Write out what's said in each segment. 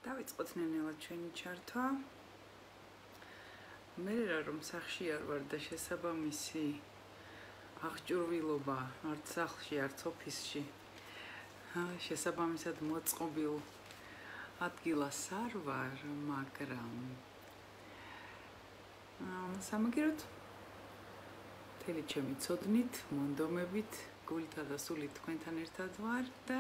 დავიწყოთ ნელ-ნელა ჩვენი ჩართვა. მე რომ სახში არ ვარ და შესაბამისი აღჭურვილობა არც სახლში, არც ოფისში. შესაბამისად მოწყობილ ადგილას არ ვარ, მაგრამ სამაგიეროდ მთელი ჩემი ცოდნით, მონდომებით, გულითა და სულით თქვენთან ერთად ვარ და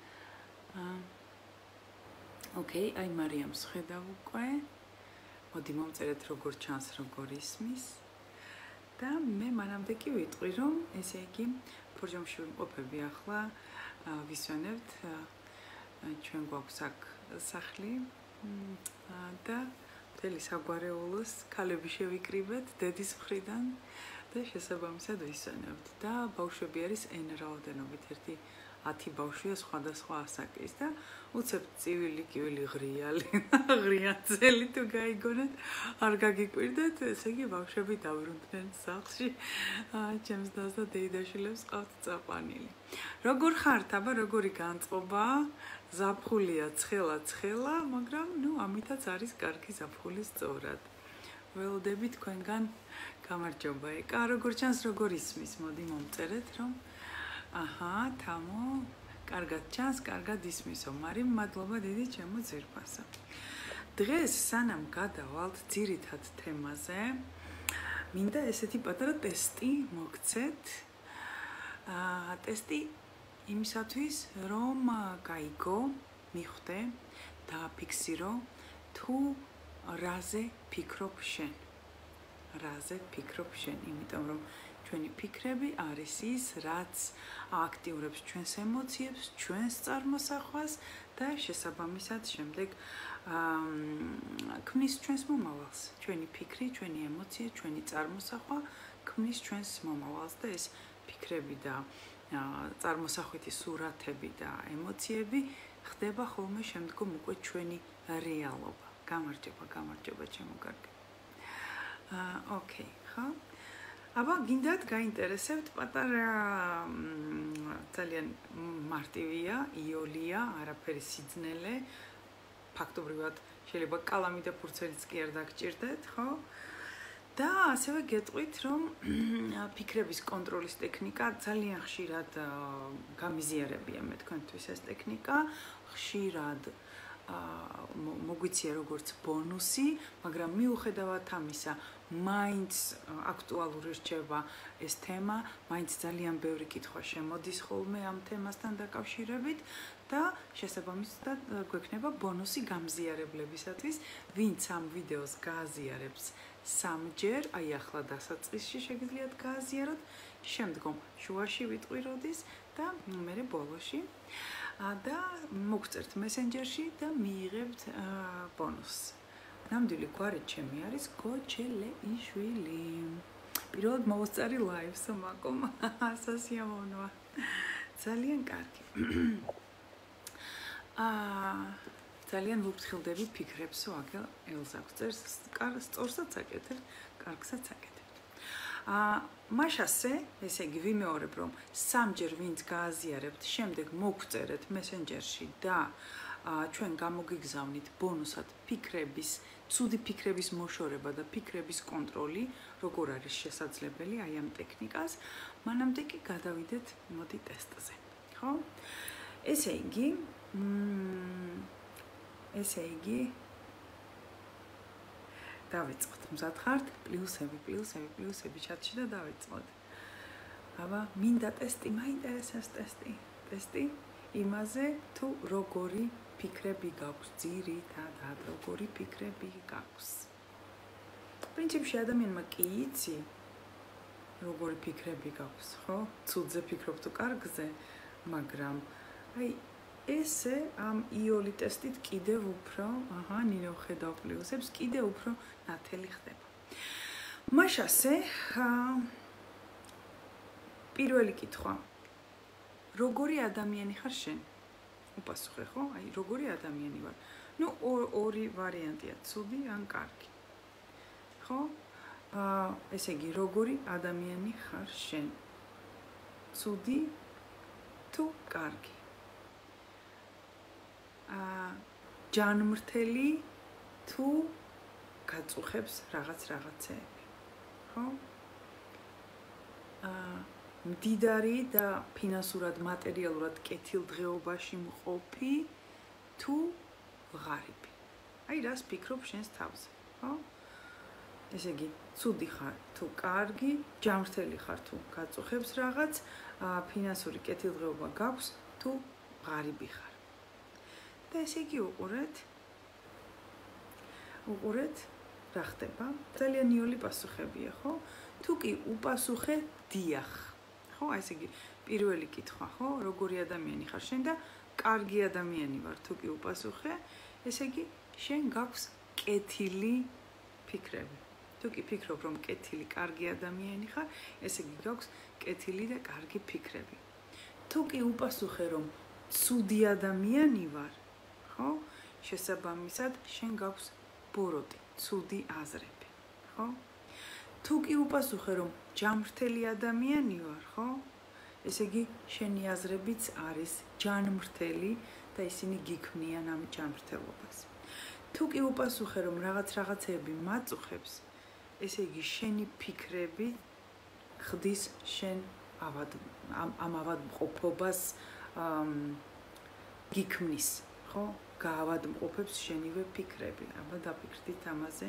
ოკეი, აი მარიამს ხედავ უკვე. მოდი მომწერეთ როგორ ჩანს, როგორ ისმის. და მე მანამდე კი ვიტყვი, რომ ესე იგი ფორჟამში ვიმყოფები ახლა, ვისვენებთ, ჩვენ გვაქვს აქ სახლი და მთელი საგვარეულოს ქალები შევიკრიბეთ დედის მხრიდან და შესაბამისად ვისვენებთ. და ბავშვები არის n რაოდენობით, 10 ბავშვია სხვადასხვა ასაკის და უცებ წივილი, კივილი, ღრიანწელი თუ გაიგონეთ, არ გაგიკვირდეთ, ესე იგი ბავშვები დავრუნდნენ სახლში, ჩემს დას და დეიდაშვილებს ყავთ წაყვანილი. როგორ ხართ, აბა, როგორი განწყობა? ზაფხულია, ცხელა, მაგრამ ამითაც არის კარგი ზაფხული სწორად. ველოდები თქვენგან გამარჯობა. ეკა, როგორ ჩანს, როგორ ისმის, მოდი მომწერეთ, რომ აჰა, თამო, კარგად ჩანს, კარგად ისმისო. მარიმ, მადლობა დიდი ჩემო ძვირფასო. დღეს სანამ გადავალთ ძირითად თემაზე, მინდა ესეთი პატარა ტესტი მოგცეთ. ტესტი იმისათვის, რომ გაიგო, მიხვდე, დააფიქსირო თუ რაზე ფიქრობ შენ. რაზე ფიქრობ შენ, იმიტომ რომ ჩვენი ფიქრები არის ის, რაც აქტიურებს ჩვენს ემოციებს, ჩვენს წარმოსახვას და შესაბამისად შემდეგ ქმნის ჩვენს მომავალს. ჩვენი ფიქრი, ჩვენი ემოცია, ჩვენი წარმოსახვა ქმნის ჩვენს მომავალს და ეს ფიქრები და წარმოსახვითი სურათები და ემოციები ხდება ხოლმე შემდგომ უკვე ჩვენი რეალობა. გამარჯობა ჩემო კარგო. ოკეი, ხო? აბა გინდათ გაინტერესებთ პატარა ძალიან მარტივია, იოლია, არაფერი სიძნელე. ფაქტობრივად შეიძლება კალამი და ფურცელიც კი არ დაგჭირდეთ, ხო? და ასევე გეტყვით, რომ ფიქრების კონტროლის ტექნიკა ძალიან ხშირად გამიზიარებია მე თქვენთვის ეს ტექნიკა, ხშირად მოგვიცია როგორც ბონუსი, მაგრამ მიუხედავად ამისა, მაინც აქტუალური რჩება ეს თემა, მაინც ძალიან ბევრი კითხვა შემოდის ხოლმე ამ თემასთან დაკავშირებით და შესაბამისად გვექნება ბონუსი გამზიარებლებისათვის, ვინც ამ ვიდეოს გააზიარებს 3-ჯერ, აი ახლა დასაწყისში შეგიძლიათ გააზიაროთ, შემდგომ შუაში ვიტყვი როდის და მერე ბოლოში. და მოგწერთ მესენჯერში და მიიღებთ ბონუსს. ნამდვილი გვარი ჩემი არის გოჩელეიშვილი. პირველად მოვწარი ლაივსო მაკომ, სასიამოვნოა. ძალიან კარგი. ძალიან ვუფრთხილდები ფიქრებსო, აგელ ელზა გწერს, სწორსაც აკეთებ, კარგსაც აკეთებ. მაშასე, ესე იგი ვიმეორებ, რომ 3-ჯერ ვინც გააზიარებთ, შემდეგ მოგწერეთ მესენჯერში და ჩვენ გამოგიგზავნით ბონუსად ფიქრების, ცუდი ფიქრების მოშორება და ფიქრების კონტროლი, როგორ არის შესაძლებელი აი ამ ტექნიკას, მანამდე კი გადავიდეთ მოდი ტესტზე, ხო? ესე იგი დავიწყოთ, მზად ხართ? პლუსები ჩატში და დავიწყოთ. აბა, მინდა ტესტი, მაინტერესებს ტესტი. ტესტი იმაზე, თუ როგორი ფიქრები გაქვს, ძირითადად როგორი ფიქრები გაქვს. პრინციპში ადამიანმა კი იცი, როგორი ფიქრები გაქვს, ხო? ცუდზე ფიქრობ თუ კარგზე, მაგრამ აი ესე ამ იოლი ტესტით კიდევ უფრო, ნინო ხედავ პლუსებს, კიდევ უფრო ნათელი ხდება. მაშასე, პირველი კითხვა. როგორი ადამიანი ხარ შენ? უპასუხე, ხო? აი, როგორი ადამიანი ვარ? ორი ვარიანტია, ცუდი ან კარგი. ხო? ესე იგი, როგორი ადამიანი ხარ შენ? ცუდი თუ კარგი? ჯანმრთელი თუ გაწუხებს რაღაცეები, ხო? მდიდარი და ფინანსურად, მატერიალურად კეთილდღეობაში მყოფი თუ ღარიბი. აი რას ფიქრობ შენს თავზე, ხო? ესე იგი, ცუდი ხარ თუ კარგი, ჯანმრთელი ხარ თუ გაწუხებს რაღაც, ფინანსური კეთილდღეობა გაქვს თუ ღარიბი ხარ. და ესე იგი უყურეთ რა ხდება? ძალიან იოლი პასუხებია, ხო? თუ კი უპასუხე დიახ, ხო? ესე იგი, პირველი კითხვა, ხო? როგორი ადამიანი ხარ შენ და კარგი ადამიანი ვარ, თუ კი უპასუხე, ესე იგი, შენ გაქვს კეთილი ფიქრები. თუ კი ფიქრობ, რომ კეთილი, კარგი ადამიანი ხარ, ესე იგი, გაქვს კეთილი და კარგი ფიქრები. თუ კი უპასუხე, რომ ცუდი ადამიანი ვარ, ხო? შესაბამისად, შენ გაქვს ბოროტი, ცუდი აზრები, ხო? თუ კი უპასუხე, რომ ჯანმრთელი ადამიანი ვარ, ხო? ესე იგი, შენი აზრებიც არის ჯანმრთელი და ისინი გიქმნიან ამ ჯანმრთელობას. თუ კი უპასუხე, რომ რაღაცეები მაწუხებს, ესე იგი, შენი ფიქრები ხდის შენ ამ ავადმყოფობას გიქმნის, ხო? გაავადმყოფებს შენივე ფიქრები. აბა დაფიქრდით ამაზე.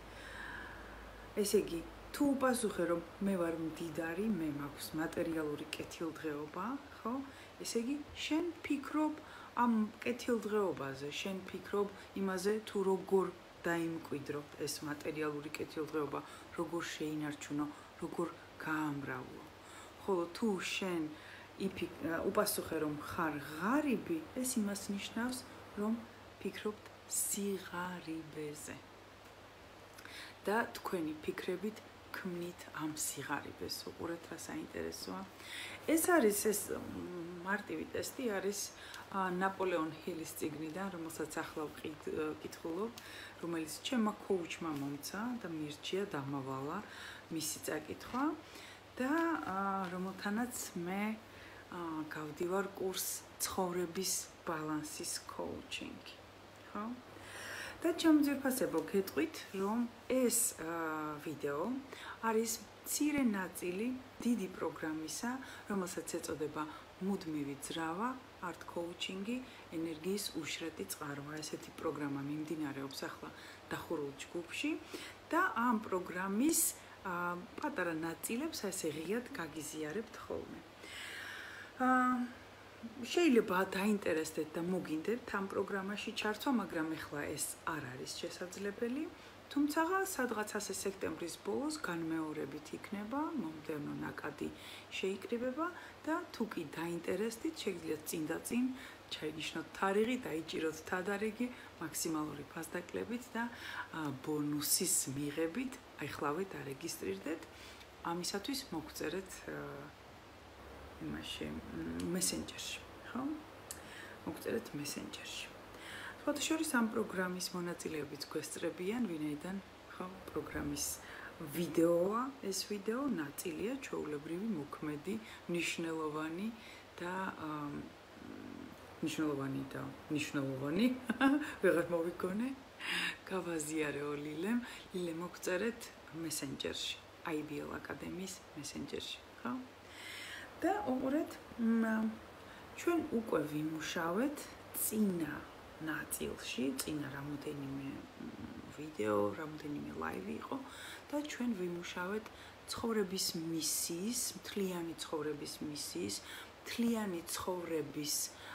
ესე იგი, თუ უპასუხე, რომ მე ვარ მდიდარი, მე მაქვს მატერიალური კეთილდღეობა, ხო? ესე იგი, შენ ფიქრობ ამ კეთილდღეობაზე, შენ ფიქრობ იმაზე, თუ როგორ დაიმკვიდრო ეს მატერიალური კეთილდღეობა, როგორ შეინარჩუნო, როგორ გაამრავლო. ხოლო თუ შენ უპასუხე, რომ ხარ ღარიბი, ეს იმას ნიშნავს, რომ ფიქრობთ სიღარიბეზე. და თქვენი ფიქრებით ქმნით ამ სიღარიბეს. უყურეთ რა საინტერესოა. ეს მარტივი ტესტი არის ნაპოლეონ ჰილის წიგნიდან, რომელსაც ახლა ვკითხულობ, რომელიც ჩემმა კოუჩმა მომცა და მირჩია დამავალა მისი წაკითხვა და რომელთანაც მე გავდივარ კურსს ცხოვრების ბალანსის კოუჩინგი, ხო? და ჩემ ძირფასებო გეტყვით, რომ ეს ვიდეო არის მცირე ნაწილი დიდი პროგრამისა, რომელსაც ეწოდება მუდმივი ძრავა, არტ კოუჩინგი, ენერგიის უშრეთი წყარვა. ესეთი პროგრამა მიმდინარეობს ახლა დახურულ ჯგუფში და ამ პროგრამის პატარა ნაწილებს ასე ღიად გაგიზიარებთ ხოლმე. შეიძლება დაინტერესდეთ და მოგინდებთ ამ პროგრამაში ჩართვა, მაგრამ ეხლა ეს არ არის შესაძლებელი. თუმცა სადღაც ასე სექტემბრის ბოლოს განმეორებით იქნება, მომდევნო ნაკადი შეიკრიბება და თუ კი დაინტერესდით, შეგიძლიათ წინ და წინ ჩაიგიშნოთ თარიღი, დაიჭიროთ თადარიგი მაქსიმალური ფასდაკლებით და ბონუსის მიღებით, ახლავე დარეგისტრირდეთ. ამისათვის მოგწერეთ იმაში მესენჯერში, ხო? მოგწერეთ მესენჯერში. სხვათა შორის ამ პროგრამის მონაწილეებიც გვესწრებიან, ვინაიდან ხო პროგრამის ვიდეოა, ეს ვიდეო ნაწილია ჩვეულებრივი, მოქმედი, მნიშვნელოვანი და ვეღარ მოვიგონე. გავაზიარეო ლილემ, მოგწერეთ მესენჯერში, IBL აკადემიის მესენჯერში, ხო? და უყურეთ, ჩვენ უკვე ვიმუშავეთ წინა ნაწილში, წინა რამოდენიმე ვიდეო, რამოდენიმე ლაივი იყო და ჩვენ ვიმუშავეთ ცხოვრების მისიის, მთლიანი ცხოვრების მისიის, მთლიანი ცხოვრების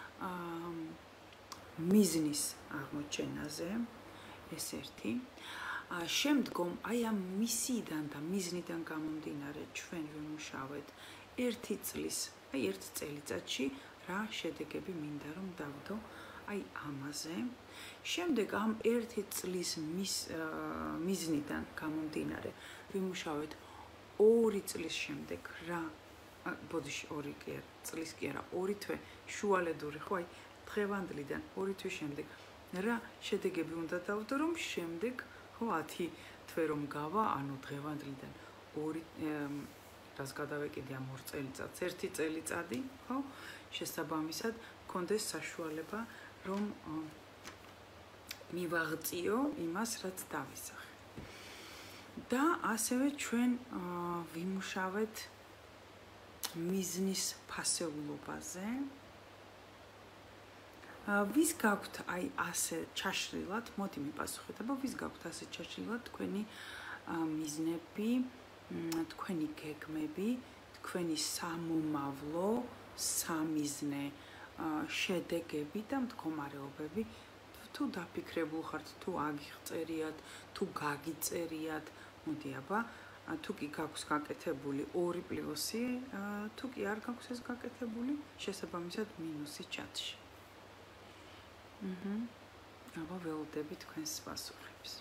მიზნის აღმოჩენაზე, ეს ერთი. შემდგომ აი ამ მისიიდან და მიზნიდან გამომდინარე ჩვენ ვიმუშავეთ ერთი წელიწადში რა შედეგები მინდა რომ დავდო აი ამაზე. შემდეგ ამ ერთი წლის მიზნიდან გამომდინარე ვიმუშავეთ 2 წლის შემდეგ რა ბოდიში 2 კი არა, წლის კი არა, 2 თვე შუალედური, ხო აი დღევანდლიდან 2 თვის შემდეგ რა შედეგები უნდა დავდო რომ შემდეგ ხო 10 თვე რომ გავა, ანუ დღევანდლიდან 2 რას გადავეკიდე ამ 2 წელიწადს, 1 წელიწადი, ხო? შესაბამისად, გქონდეს საშუალება, რომ მივაღწიო იმას, რაც დავისახე. და ასევე ჩვენ ვიმუშავეთ მიზნის ფასეულობაზე. ვის გაქვთ აი ასე ჩაშლილად, მოდი მიპასუხეთ, აბა ვის გაქვთ ასე ჩაშლილად თქვენი მიზნები, თქვენი გეგმები, თქვენი სამომავლო, სამიზნე შედეგები და მდგომარეობები თუ დაფიქრებულ ხართ, თუ აგიღწერიათ, თუ გაგიწერიათ, მოდი აბა თუ კი გაქვს გაკეთებული 2+, თუ კი არ გაქვს ეს გაკეთებული, შესაბამისად მინუსი ჩატში. აბა ველოდები თქვენს პასუხებს.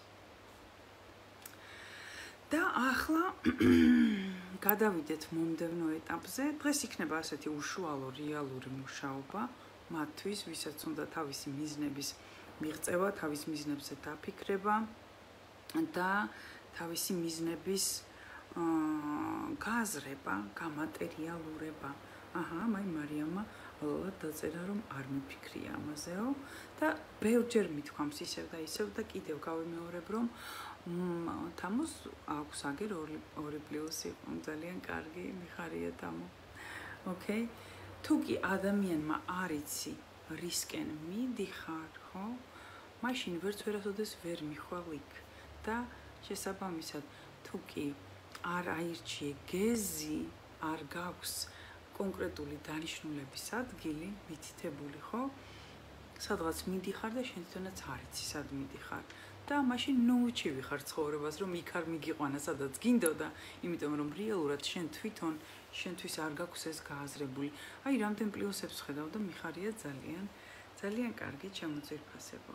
და ახლა გადავიდეთ მომდევნო ეტაპზე. დღეს იქნება ასეთი უშუალო რეალური მუშაობა მათთვის, ვისაც უნდა თავისი მიზნების მიღწევა, თავის მიზნებზე დაფიქრება და თავისი მიზნების გააზრება, გამატერიალურება. მაი მარიამმა ვალალად დაწერა, რომ არ მიფიქრია ამაზეო და ბევრჯერ მithქვამს ისევ და ისევ და კიდევ გავიმეორებ, რომ თამოს აქვს აგერ 2+, ძალიან კარგი, მიხარია თამო. ოკეი? თუ კი ადამიანმა არ იცი რისკენ მიდიხარ, ხო? მაშინ ვერც ვერასოდეს ვერ მიხვალ იქ და შესაბამისად თუ კი არ აირჩიე გეზი, არ გაქვს კონკრეტული დანიშნულების ადგილი, მითითებული, ხო? სადღაც მიდიხარ და შენ თვითონაც არ იცი სად მიდიხარ. და მაშინ ნოუჩივი ხარ ცხოვრებას, რომ იქ არ მიგიყვანა, სადაც გინდოდა, იმიტომ რომ რეალურად შენ თვითონ შენთვის არ გაქვს ეს გააზრებული. აი, რამდენ პლუსებს ხედავ და მიხარია ძალიან, ძალიან კარგი ჩემოძირფასებო.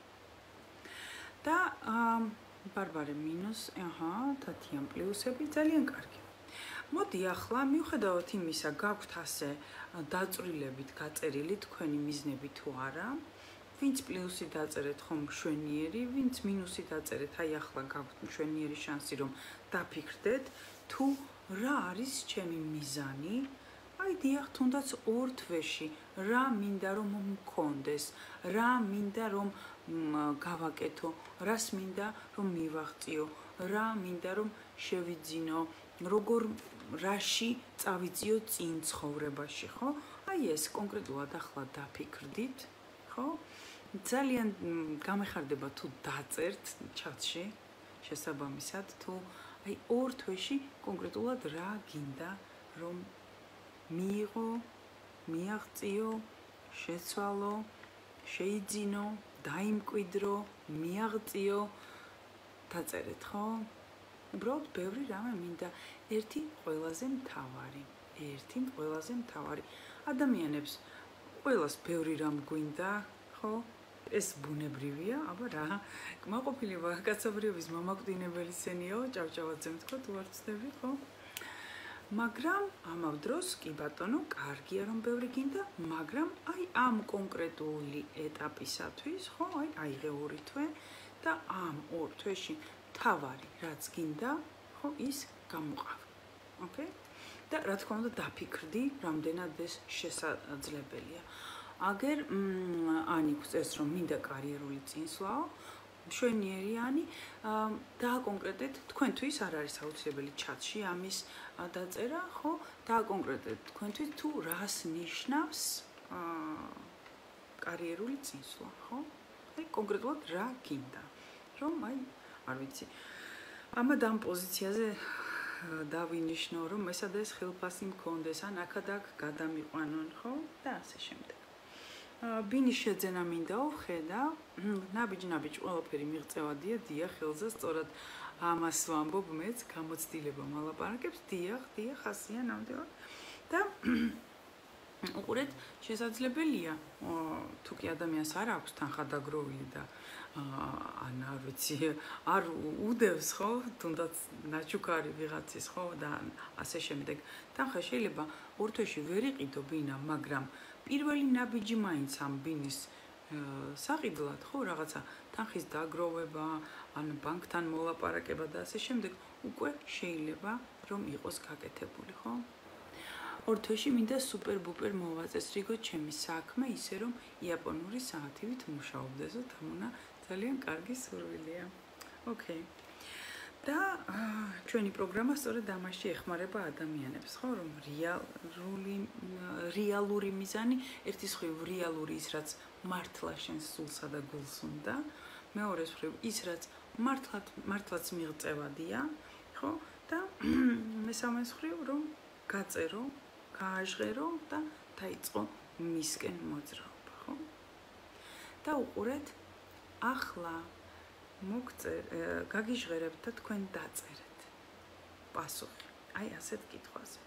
და ბარბარე მინუს, თათიან პლუსები, ძალიან კარგი. მოდი ახლა მიუხედავად იმისა, გაქვთ ასე დაწვრილებით გაწერილი თქვენი მიზნები თუ არა, ვინც პლუსი დაწერეთ ხომ მშვენიერი, ვინც მინუსი დაწერეთ, აი ახლა გაქვთ მშვენიერი შანსი რომ დაფიქრდეთ, თუ რა არის ჩემი მიზანი, აი დიახ, თუნდაც 2 თვეში რა მინდა რომ მქონდეს, რა მინდა რომ გავაკეთო, რას მინდა რომ მივაღწიო, რა მინდა რომ შევიძინო, როგორ რაში წავიწიო წინ ცხოვრებაში, ხო? აი ეს კონკრეტულად ახლა დაფიქრდით, ხო? ძალიან გამეხარდება თუ დაწერთ ჩატში, შესაბამისად თუ აი 2 თვეში კონკრეტულად რა გინდა რომ მიიღო, მიაღწიო, შეცვალო, შეიძინო, დაიმკვიდრო, მიაღწიო, დაწერეთ, ხო? უბრალოდ ბევრი რამე მინდა. ერთი ყველაზე მთავარი. ადამიანებს ყველას ბევრი რამ გვინდა, ხო? ეს ბუნებრივია, აბა რა, კმაყოფილი კაცობრიობის მომაკვდინებელი სცენიაო, ჭავჭავაძემ თქვა, თუ არ ვცდები, ხო? მაგრამ ამავ დროს კი ბატონო, კარგია რომ ბევრი გინდა, მაგრამ აი ამ კონკრეტული ეტაპისათვის, ხო, აი აიღე 2 თვე და ამ 2 თვეში თავარი რაც გინდა, ხო, ის გამოყავ. ოკეი? და რა თქმა უნდა დაფიქრდი, რამდენად ეს შესაძლებელია. აგერ ანი გვწევს რომ მინდა კარიერული წინსვლაო, მშვენიერიანი, დააკონკრეტეთ, თქვენთვის არ არის აუცილებელი ჩატში ამის დაწერა, ხო? დააკონკრეტეთ თქვენთვის თუ რას ნიშნავს კარიერული წინსვლა, ხო? აი კონკრეტულად რა გინდა. რომ აი, არ ვიცი. ამ პოზიციაზე დავინიშნო, რომ მესადეს ხილფასი მქონდეს, ან აქადაკ გადამიყვანონ, ხო? და ასე შემდეგ. ბინის შეძენა მინდაო, ხედავ, ნაბიჯ ყველაფერი მიღწევადია, დიახ, ხელზე სწორად ამას ვამბობ მეც, გამოცდილება მალაპარაკებს, დიახ, ასია ნამდვილად. და უყურეთ, შესაძლებელია, თუ კი ადამიანს არ აქვს თანხა დაგროვილი და ან არ ვიცი, არ უდევს, ხო, თუნდაც ნაჩუქარი ვიღაცის, ხო, და ასე შემდეგ. თანხა შეიძლება 2 თვეში ვერ იყიდო ბინა, მაგრამ პირველი ნაბიჯი მაინც ამ ბინის საყიდლად, ხო, რაღაცა თანხის დაგროვება, ან ბანკთან მოლაპარაკება და ასე შემდეგ, უკვე შეიძლება რომ იყოს გაკეთებული, ხო? 2 თვეში მინდა სუპერ-ბუპერ მოვაწესრიგო ჩემი საქმე, ისე რომ იაპონური საათივით მუშაობდეს, თამუნა ძალიან კარგი სურვილია. ოკეი. და ჩვენი პროგრამა სწორედ ამაში ეხმარება ადამიანებს, ხო, რომ რეალური მიზანი, ერთის მხრივ რეალური ის, რაც მართლა შენს სულსა და გულს უნდა, მეორეს მხრივ ის, რაც მართლაც მიღწევადია, ხო? და მესამეს მხრივ რომ გაწერო, გააჟღერო და დაიწყო მისკენ მოძრაობა, ხო? და უყურეთ, ახლა გაგიჟღერებთ და თქვენ დაწერეთ პასუხი. აი ასეთ კითხვაზე.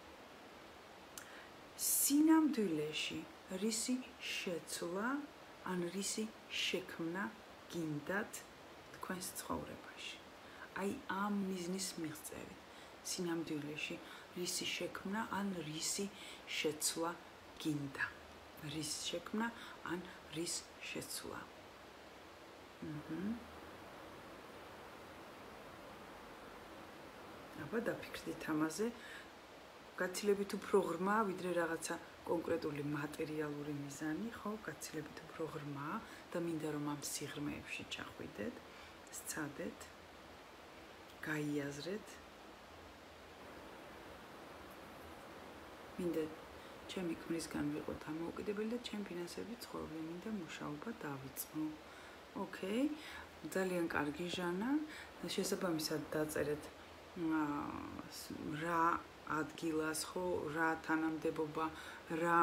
სინამდვილეში რისი შეცვლა ან რისი შექმნა გინდათ თქვენს ცხოვრებაში? აი ამ მიზნის მიღწევით. სინამდვილეში რისი შექმნა ან რისი შეცვლა გინდა? რის შექმნა ან რის შეცვლა? აბა დაფიქრდით ამაზე. გაცილებით უფრო ღრმაა, ვიდრე რაღაცა კონკრეტული მატერიალური მიზანი, ხო? გაცილებით უფრო ღრმაა და მინდა რომ ამ სიღრმეებში ჩახვიდეთ, სცადეთ, გაიაზრეთ. მინდა ჩემი ქმრისგან ვიყოთ ამოუკიდებელი და ჩემ ფინანსები ცხოვრობენ, მინდა მუშაობა დავიწყო. ოკეი, ძალიან კარგი ჟანა. შესაბამისად დაწერეთ რა ადგილას, ხო, რა თანამდებობა, რა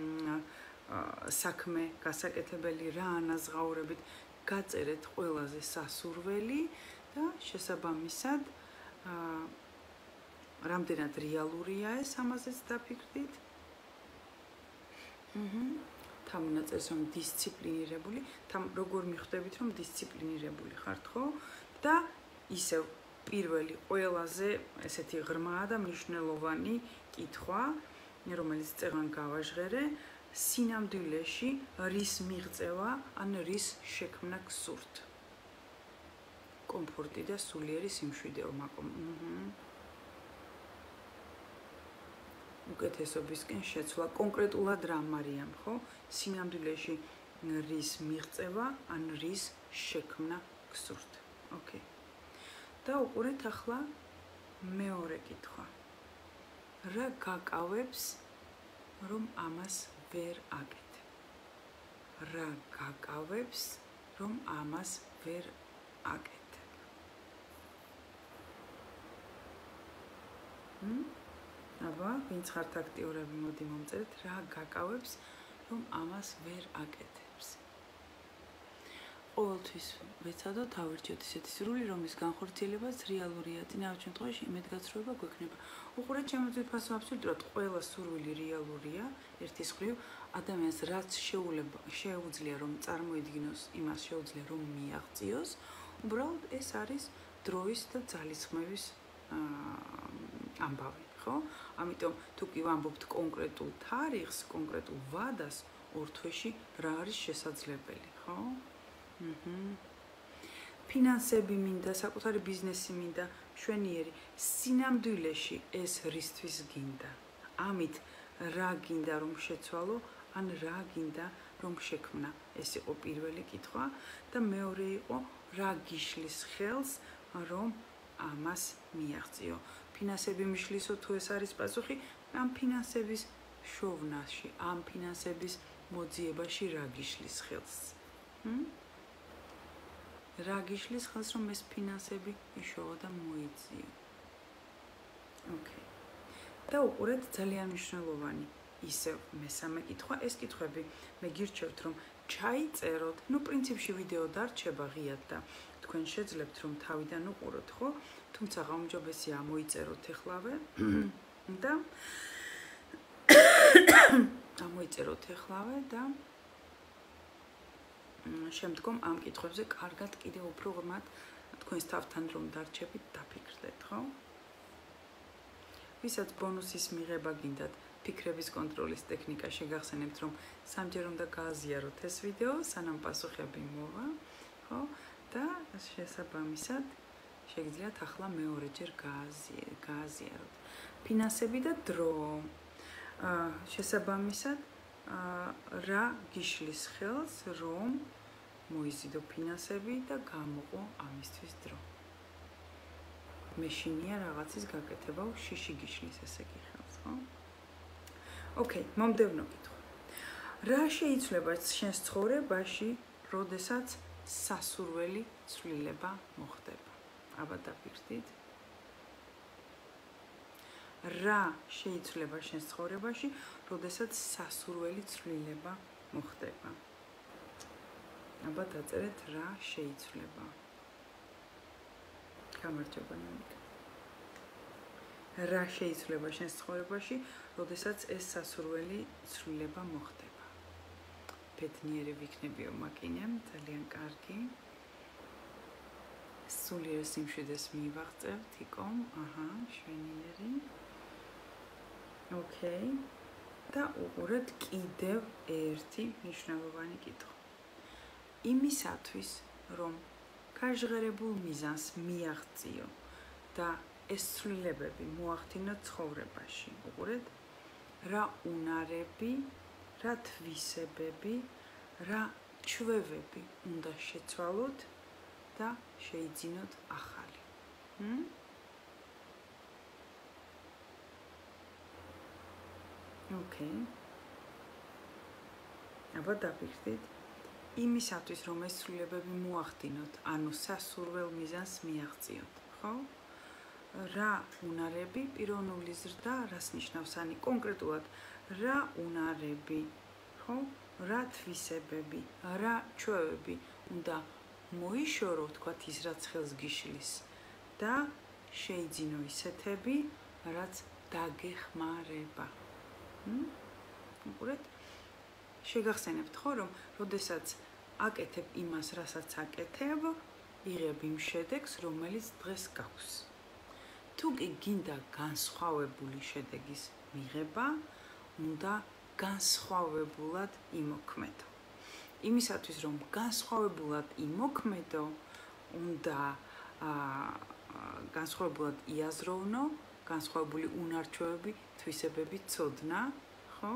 საქმე გასაკეთებელი, რა ანაზღაურებით გაწერეთ ყველაზე სასურველი და შესაბამისად რამდენად რეალურია ეს, ამაზეც დაფიქრდით. თამუნაწეს რომ დისციპლინირებული, როგორ მიხვდებით რომ დისციპლინირებული ხართ, ხო? და ისევ პირველი ყველაზე ესეთი ღრმაა და მნიშვნელოვანი კითხვა, რომელიც წეგან გავაჟღერე, სინამდვილეში რის მიღწევა ან რის შექმნა გსურთ? კომფორტი და სულიერი სიმშვიდეო მაკომ. უკეთესობისკენ შეცვლა კონკრეტულად რა მარიამ, ხო? სინამდვილეში რის მიღწევა ან რის შექმნა გსურთ. ოკეი. და უყურეთ ახლა მეორე კითხვა. რა გაკავებს რომ ამას ვერ აკეთებ? რა გაკავებს რომ ამას ვერ აკეთებ? აბა, ვინც ხართ აქტიურები, მოდი მომწერეთ, რა გაკავებს რომ ამას ვერ აკეთებს? ყოველთვის ვეცადოთ თავირჩიოთ ისეთი სრული, რომლის განხორციელებაც რეალურია, წინავე შემთხვევაში იმედგაცრუება გვექნება. უყურეთ, შემოძვიფასო აბსოლუტურად ყველა სურვილი რეალურია, ერთის მხრივ ადამიანს რაც შეუძლია რომ წარმოიდგინოს, იმას შეუძლია რომ მიაღწიოს, უბრალოდ ეს არის დროის და ძალისხმევის ამბავი, ხო? ამიტომ თუ კი ვამბობთ კონკრეტულ თარიღს, კონკრეტულ ვადას, ორ თვეში რა არის შესაძლებელი, ხო? ფინანსები მინდა, საკუთარი ბიზნესი მინდა, მშვენიერი, სინამდვილეში ეს რისთვის გინდა? ამით რა გინდა რომ შეცვალო, ან რა გინდა რომ შექმნა? ეს იყო პირველი კითხვა და მეორე იყო რა გიშლის ხელს რომ ამას მიაღწიო? ფინანსები მიშლისო თუ ეს არის პასუხი, ამ ფინანსების შოვნაში, ამ ფინანსების მოძიებაში რა გიშლის ხელს? რა გიშლის ხელს რომ ეს ფინანსები იშოვა და მოიძიო? ოკეი. და უყურეთ ძალიან მნიშვნელოვანი ისევ მესამე კითხვა, ეს კითხვები მე გირჩევთ რომ ჩაიწეროთ, პრინციპში ვიდეო დარჩება ღიად და თქვენ შეძლებთ რომ თავიდან უყუროთ, ხო? თუმცა გაუმჯობესია მოიწეროთ ეხლავე და ამოიწეროთ ეხლავე და შემდგომ ამ კითხვებზე კარგად კიდევ უფრო ღრმად თქვენს თავთან რომ დარჩებით, დაფიქრდეთ, ხო? ვისაც ბონუსის მიღება გინდათ, ფიქრების კონტროლის ტექნიკა შეგახსენებთ, რომ სამჯერ უნდა გააზიაროთ ეს ვიდეო, სანამ პასუხები მოვა, ხო? და შესაბამისად შეგიძლიათ ახლა მეორეჯერ გააზიაროთ. ფინანსები და დრო. შესაბამისად რა გიშლის ხელს რომ მოიზიდო ფინანსები და გამოყო ამისთვის დრო. მეშინია რაღაცის გაკეთება, შიში გიშლის ესე კი ხელს, ხო? ოკეი, მომდევნო კითხვა. რა შეიძლება შენს ცხოვრებაში, როდესაც სასურველი ცვლილება მოხდება? აბა დაპირდით. რა შეიძლება შენს ცხოვრებაში, როდესაც სასურველი ცვლილება მოხდება? აბა დაწერეთ რა შეიძლება. გამარჯობა ნიკა. რა შეიძლება შენს ცხოვრებაში, როდესაც ეს სასურველი ცვლილება მოხდება? ბედნიერი ვიქნებიო მაკინემ, ძალიან კარგი. სულიერ სიმშვიდეს მივაღწევთ, იკომ, აჰა, შვენიერი. ოკეი. და უყურეთ კიდევ ერთი მნიშვნელოვანი კითხვა. იმისათვის, რომ გაჟღერებულ მიზანს მიაღწიო და ეს ცვლილებები მოახდინო ცხოვრებაში. უყურეთ, რა უნარები, რა თვისებები, რა ჩვევები უნდა შეცვალოთ და შეიძინოთ ახალი. ოკეი. აბა დაფიქრდით. იმისათვის, რომ ეს ცვლილებები მოახდინოთ, ანუ სასურველ მიზანს მიაღწიოთ, ხო? რა უნარები, პიროვნული ზრდა, რას ნიშნავს ანი კონკრეტულად, რა უნარები, ხო? რა თვისებები, რა ჩვევები უნდა მოიშორო, თქვათ ის რაც ხელს გიშლის და შეიძინო ისეთები, რაც დაგეხმარება. უყურეთ, შეგახსენებთ ხო, რომ როდესაც აკეთებ იმას, რასაც აკეთებ, იღებ იმ შედეგს, რომელიც დღეს გაქვს. თუ კი გინდა განსხვავებული შედეგის მიღება, უნდა განსხვავებულად იმოქმედო. იმისათვის, რომ განსხვავებულად იმოქმედო, უნდა განსხვავებულად იაზროვნო, განსხვავებული უნარჩვევები, თვისებები ცოდნა, ხო?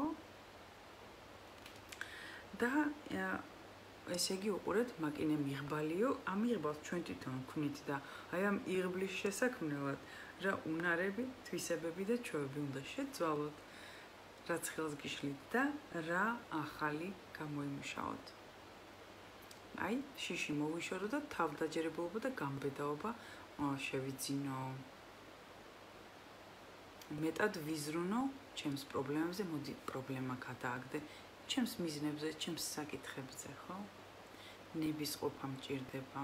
და ესე იგი უყურეთ, მაკინე მიღბალიო, ამ იღბალს ჩვენ თვითონ ვქმნით და აი ამ იღბლის შესაქმნელად რა უნარები, თვისებები და ჩვევები უნდა შეცვალოთ, რაც ხელს გიშლით და რა ახალი გამოიმუშაოთ. აი, შიში მოვიშორო და თავდაჯერებულობა და გამბედაობა შევიძინო. მეტად ვიზრუნო ჩემს პრობლემებზე, მოდი პრობლემა გადააგდე. ჩემს მიზნებზე, ჩემს საკითხებზე, ხო? ნებისყოფა მჭირდება.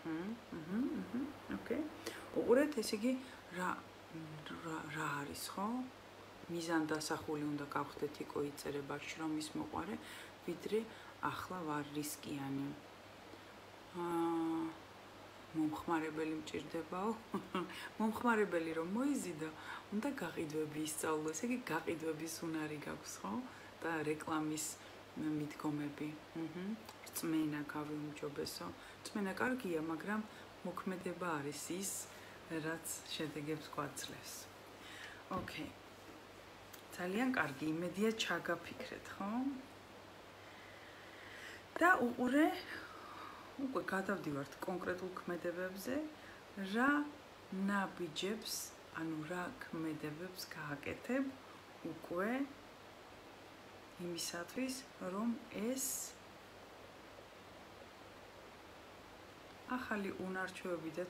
ოკეი. უყურეთ, ესე იგი, რა არის, ხო? მიზან დასახული უნდა გავხდეთ იკო იწერება შრომის მოყარე, ვიდრე ახლა ვარ რისკიანი. მომხმარებელი მჭირდებაო. მომხმარებელი რომ მოიზიდო, უნდა გაყიდვები ისწავლო. ესე იგი, გაყიდვების უნარი გაქვს, ხო? და რეკლამის მიდგომები. რწმენა გავიუმჯობესო. რწმენა კარგია, მაგრამ მოქმედება არის ის, რაც შედეგებს გვაძლევს. ოკეი. ძალიან კარგი, იმედია ჩაგაფიქრეთ, ხო? და უკვე გადავდივართ კონკრეტულ ქმედებებზე, რა ნაბიჯებს, ანუ რა ქმედებებს გააკეთებ უკვე იმისათვის, რომ ეს ახალი უნარჩვევები და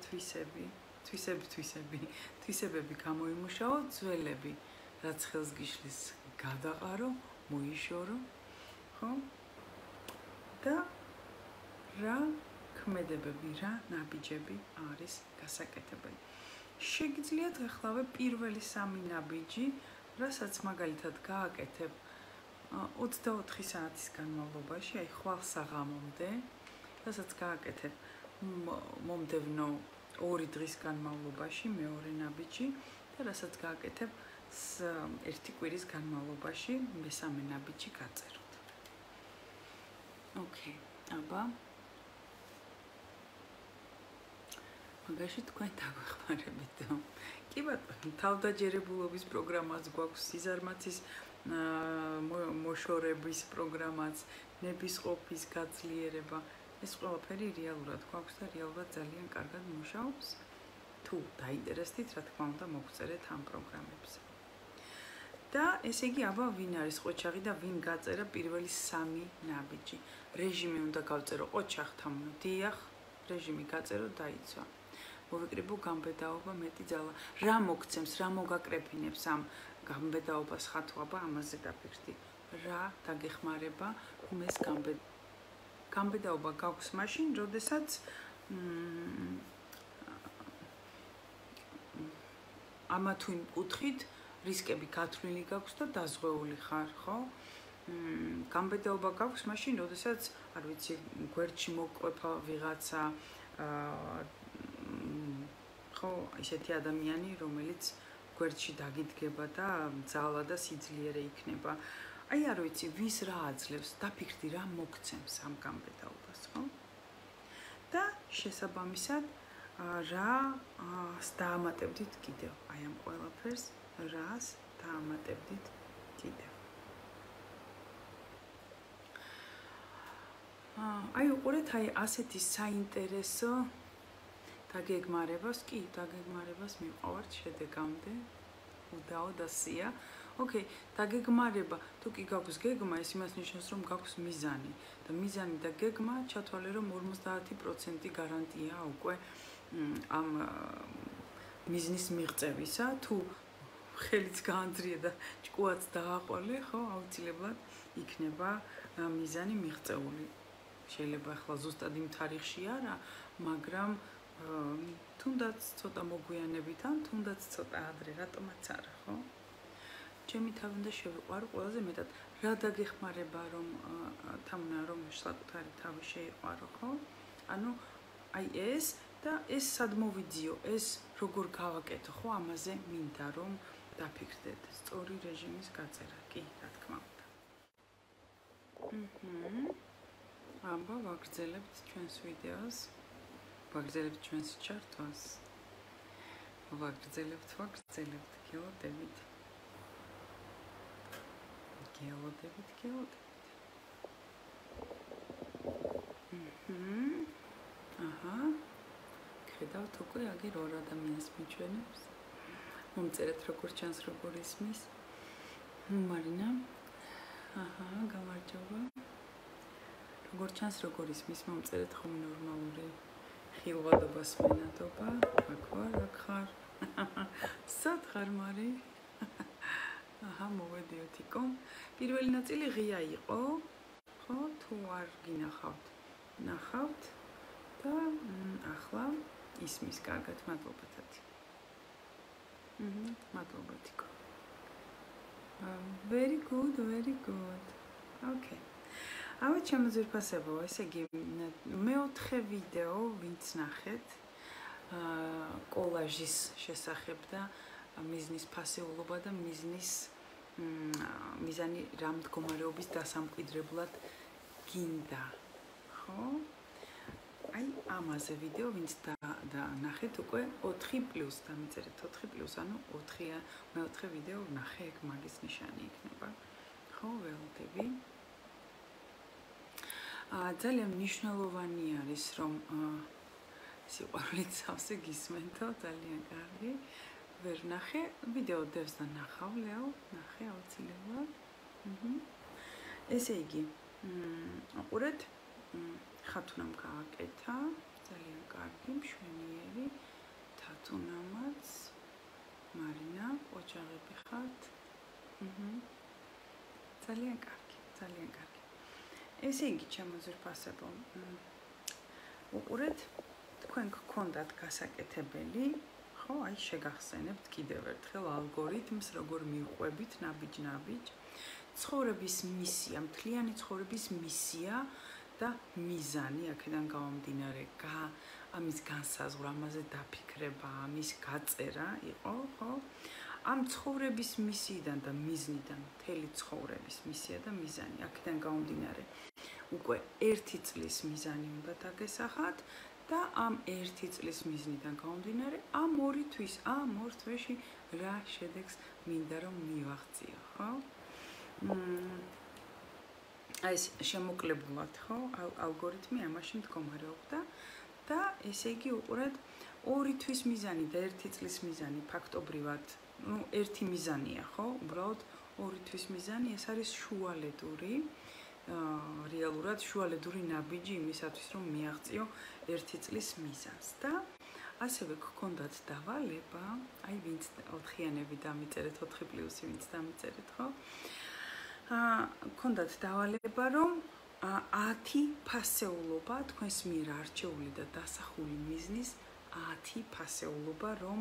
თვისებები გამოიმუშაო, ძველები, რაც ხელს გიშლის, გადაყარო, მოიშორო, ხო? და რა ქმედებები, რა ნაბიჯები არის გასაკეთებელი. შეგიძლიათ ახლავე პირველი 3 ნაბიჯი, რასაც მაგალითად გააკეთებ 24 საათის განმავლობაში, აი ხვალ საღამომდე, რასაც გააკეთებ მომდევნო 2 დღის განმავლობაში, მეორე ნაბიჯი და რასაც გააკეთებ 1 კვირის განმავლობაში, მესამე ნაბიჯი გაწეროთ. ოკეი, აბა მაგაში თქვენ დაგვეხმარებით. კი ბატონო, თავდაჯერებულობის პროგრამაც გვაქვს, სიზარმაცის მოშორების პროგრამაც, ნებისყოფის გაძლიერება, ეს ყველაფერი რეალურად გვაქვს და რეალურად ძალიან კარგად მუშაობს. თუ დაინტერესდით, რა თქმა უნდა, მოგწერეთ ამ პროგრამებზე. და ესე იგი, აბა ვინ არის ყოჩაღი და ვინ გაწერა პირველი 3 ნაბიჯი? რეჟიმი უნდა გავწერო ყოჩაღთან, დიახ, რეჟიმი გაწერო, დაიცვა. მოვიკრიბო გამბედაობა, მეტი ძალა. რა მოგცემს, რა მოგაკრეფინებს ამ გამბედაობას ხათვაბა, ამაზე დაფიქრდი. რა დაგეხმარება ხუმეს გამბედაობა გაქვს მაშინ, როდესაც ამა თუ იმ კუთხით რისკები გათვლილი გაქვს და დაზღვეული ხარ, ხო? გამბედაობა გაქვს მაშინ, როდესაც, არ ვიცი, გვერდში მოკვეფა ვიღაცა, ხო, ისეთი ადამიანი, რომელიც გვერდში დაგიდგება და ძალა და სიძლიერე იქნება. აი, არ ვიცი, ვის რა აძლევს, დაფიქრდი რა მოგცემს ამ გამბედაობას, ხო? და შესაბამისად, რა დაამატებდით კიდევ, აი ამ ყველაფერს, რას დაამატებდით კიდევ. აი, უყურეთ, აი ასეთი საინტერესო დაგეგმარებას, კი, დაგეგმარებას მივყავართ შედეგამდე. უდაო და სია. ოკეი, დაგეგმარება, თუ კი გაქვს გეგმა, ეს იმას ნიშნავს, რომ გაქვს მიზანი. და მიზანი და გეგმა ჩათვალე, რომ 50% გარანტია უკვე ამ მიზნის მიღწევისა. თუ ხელიც გაანძრია და ჭკუაც დააყოლე, ხო, აუცილებლად იქნება მიზანი მიღწეული. შეიძლება ახლა ზუსტად იმ თარიღში არა, მაგრამ თუნდაც ცოტა მოგვიანებით ან თუნდაც ცოტა ადრე, რატომაც არა, ხო? ჩემი თავი უნდა შევიყვარო ყველაზე მეტად რა დაგეხმარება, რომ თამნა რომ საკუთარი თავი შეიყვარო, ხო? ანუ აი ეს და ეს სად მოვიძიო, ეს როგორ გავაკეთო, ხო? ამაზე მინდა რომ დაფიქრდეთ, სწორი რეჟიმის გაწერა, კი, რა თქმა უნდა. აბა ვაგრძელებთ ჩვენს ვიდეოს. ვაგრძელებთ ჩვენს ჩართვას. ვაგრძელებთ, გელოდებით. აჰა. ხედავთ უკვე აგერ 2 ადამიანს მიჩვენებს. მომწერეთ როგორ ჩანს, როგორ ისმის. მარინა. აჰა, გამარჯობა. როგორ ჩანს, როგორ ისმის, მომწერეთ ხომ ნორმალური ხილვადობას მენადობა. აქ ვარ, აქ ხარ. სად ხარ, მარი? აჰა, მოვედიოთ იქო. პირველი ნაწილი ღია იყო, ხო? თუ არ გინახავთ, ნახავთ და ახლა ისმის კარგად, მადლობა თათი. მადლობა თიკო. Very good. Okay. ავე ჩემო ძვირფასებო, ესე იგი მეოთხე ვიდეო ვინც ნახეთ კოლაჟის შესახებ და მიზნის ფასეულობა და მიზანი რა მდგომარეობის დასამკვიდრებლად გინდა, ხო? აი ამაზე ვიდეო ვინც ნახეთ უკვე 4+ დამიწერეთ 4+, ანუ 4-ია მეოთხე ვიდეო ნახე, ეგ მაგის ნიშანი იქნება. ხო, ველოდები. ძალიან მნიშვნელოვანი არის, რომ სიყვარულით სავსე გისმენთო, ძალიან კარგი. ვერ ნახე, ვიდეო დევს და ნახავ, ლეო, ნახე აუცილებლად. ესე იგი, უყურეთ, ხათუნამ გააკეთა, ძალიან კარგი, მშვენიერი, თათუნამაც, მარინა, ოჯაღები ხართ. ძალიან კარგი. ესე იგი, ჩემო ძვირფასებო, უყურეთ, თქვენ გქონდათ გასაკეთებელი, ხო, აი შეგახსენებთ კიდევ ერთხელ ალგორითმს, როგორ მივყვებით ნაბიჯ-ნაბიჯ. ცხოვრების მისია, მთლიანი ცხოვრების მისია და მიზანი, აქედან გამომდინარე, ამის განსაზღვრა, ამაზე დაფიქრება, ამის გაწერა იყო, ხო? ამ ცხოვრების მისიიდან და მიზნიდან, მთელი ცხოვრების მისია და მიზანი, აქედან გამომდინარე, უკვე 1 წლის მიზანი უნდა დაგესახათ და ამ 1 წლის მიზნიდან გამომდინარე, ამ 2 თვის, ამ 2 თვეში რა შედეგს მინდა რომ მივაღწიო, ხო? აი ეს შემოკლებულად, ხო, ალგორითმი ამაში მდგომარეობდა და ესე იგი უყურეთ ორი თვის მიზანი და ერთი წლის მიზანი ფაქტობრივად, ну, ერთი მიზანია, ხო? უბრალოდ ორი თვის მიზანი, ეს არის შუალედური, რეალურად შუალედური ნაბიჯი იმისათვის, რომ მიაღწიო ერთი წლის მიზანს და ასევე გქონდათ დავალება, აი ვინც 4-იანები დამიწერეთ, 4+, ვინც დამიწერეთ, ხო? გქონდათ დავალება, რომ 10 ფასეულობა თქვენს მიერ არჩეული და დასახული მიზნის 10 ფასეულობა რომ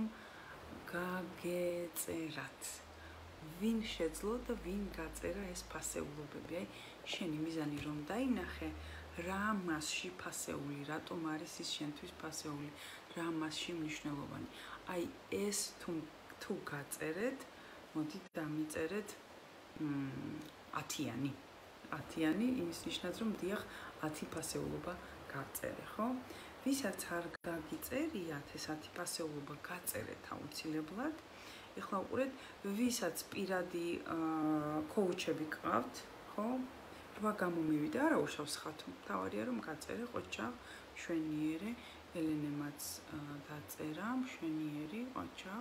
გაგეწერათ. ვინ შეძლო და ვინ გაწერა ეს ფასეულობები? აი, შენი მიზანი რომ დაინახე, რა მასში ფასეული, რატომ არის ის შენთვის ფასეული, რა მასში მნიშვნელოვანი. აი, ეს თუ გაწერეთ, მოდით დამიწერეთ 10-იანი. 10-იანი იმის ნიშნავს, რომ დიახ 10 ფასეულობა გაწერე, ხო? ვისაც არ გაგიწერიათ ეს 10 ფასეულობა გაწერეთ აუცილებლად. ეხლა უყურეთ, ვისაც პირადი კოუჩები გყავთ, ხო? რვა გამომივიდა, არა უშავს ხათო. თავარია რომ გაწერე, ყოჩა, მშვენიერი, ელენემაც დაწერა, მშვენიერი, ყოჩა.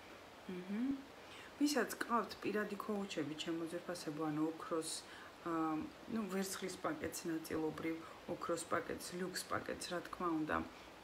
ვისაც გყავთ პირადი კოუჩები, ჩემოძერფასებო, ანუ ოქროს ну, ვერცხლის პაკეტს ნაწილობრივ, ოქროს პაკეტს, ლյուქს პაკეტს, რა თქმა უნდა.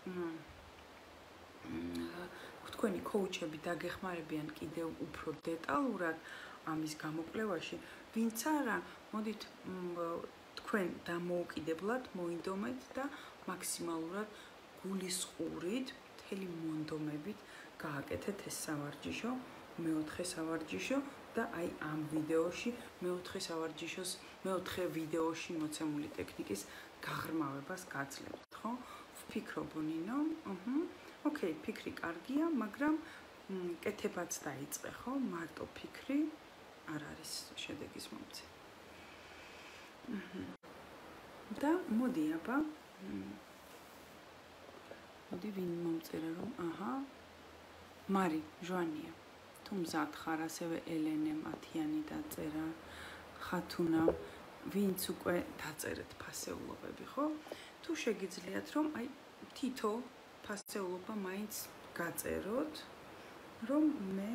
თქვენი კოუჩები დაგეხმარებიან კიდევ უფრო დეტალურად ამის გამოკვლევაში, ვინც არა, მოდით თქვენ დამოუკიდებლად მოინდომეთ და მაქსიმალურად გულისყურით, მთელი მონდომებით გააკეთეთ ეს სავარჯიშო, მეოთხე სავარჯიშო და აი ამ ვიდეოში მეოთხე ვიდეოში მოცემული ტექნიკის გაღრმავებას გაძლევთ, ხო? ვფიქრობ, ნინო? ოკეი, ფიქრი კარგია, მაგრამ კეთებაც დაიწყე, ხო? მარტო ფიქრი არ არის შედეგის მომცე. და მოდი აბა. მოდი ვინ მომწერა რომ, მარი, ჟვანია. თუ მზად ხარ, ასევე ელენემ 10-იანი დაწერა, ხათუნა, ვინც უკვე დაწერეთ ფასეულობები, ხო? თუ შეგიძლიათ რომ აი თითო ფასეულობა მაინც გაწეროთ, რომ მე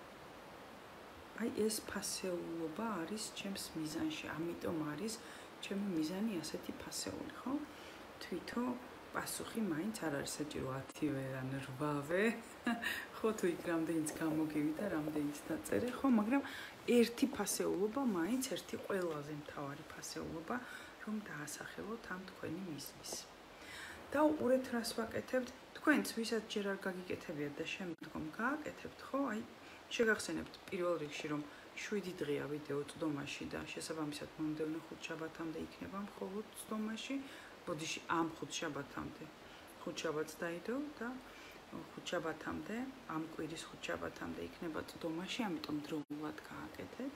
აი ეს ფასეულობა არის ჩემს მიზანში, ამიტომ არის ჩემი მიზანი ასეთი ფასეული, ხო? თვითო პასუხი მაინც არ არის საჭირო 10-ვე ან 8-ვე, ხო, თუ იქ რამდენიც გამოგივიდა, რამდენიც დაწერე, ხო, მაგრამ ერთი ფასეულობა მაინც, ერთი ყველაზე მთავარი ფასეულობა, რომ დაასახელოთ ამ თქვენი მიზნის. და უყურეთ, რას ვაკეთებთ, თქვენც ვისაც ჯერ არ გაგიკეთებიათ და შემდგომ გააკეთებთ, ხო, აი, შეგახსენებთ პირველ რიგში, რომ 7 დღეა ვიდეო წვდომაში და შესაბამისად მომდევნო ხუთშაბათამდე იქნება მხოლოდ წვდომაში, ბოდიში ამ ხუთშაბათამდე, ხუთშაბათს დაიდო და ხუთშაბათამდე, ამ კვირის ხუთშაბათამდე იქნება წვდომაში, ამიტომ დროულად გააკეთეთ.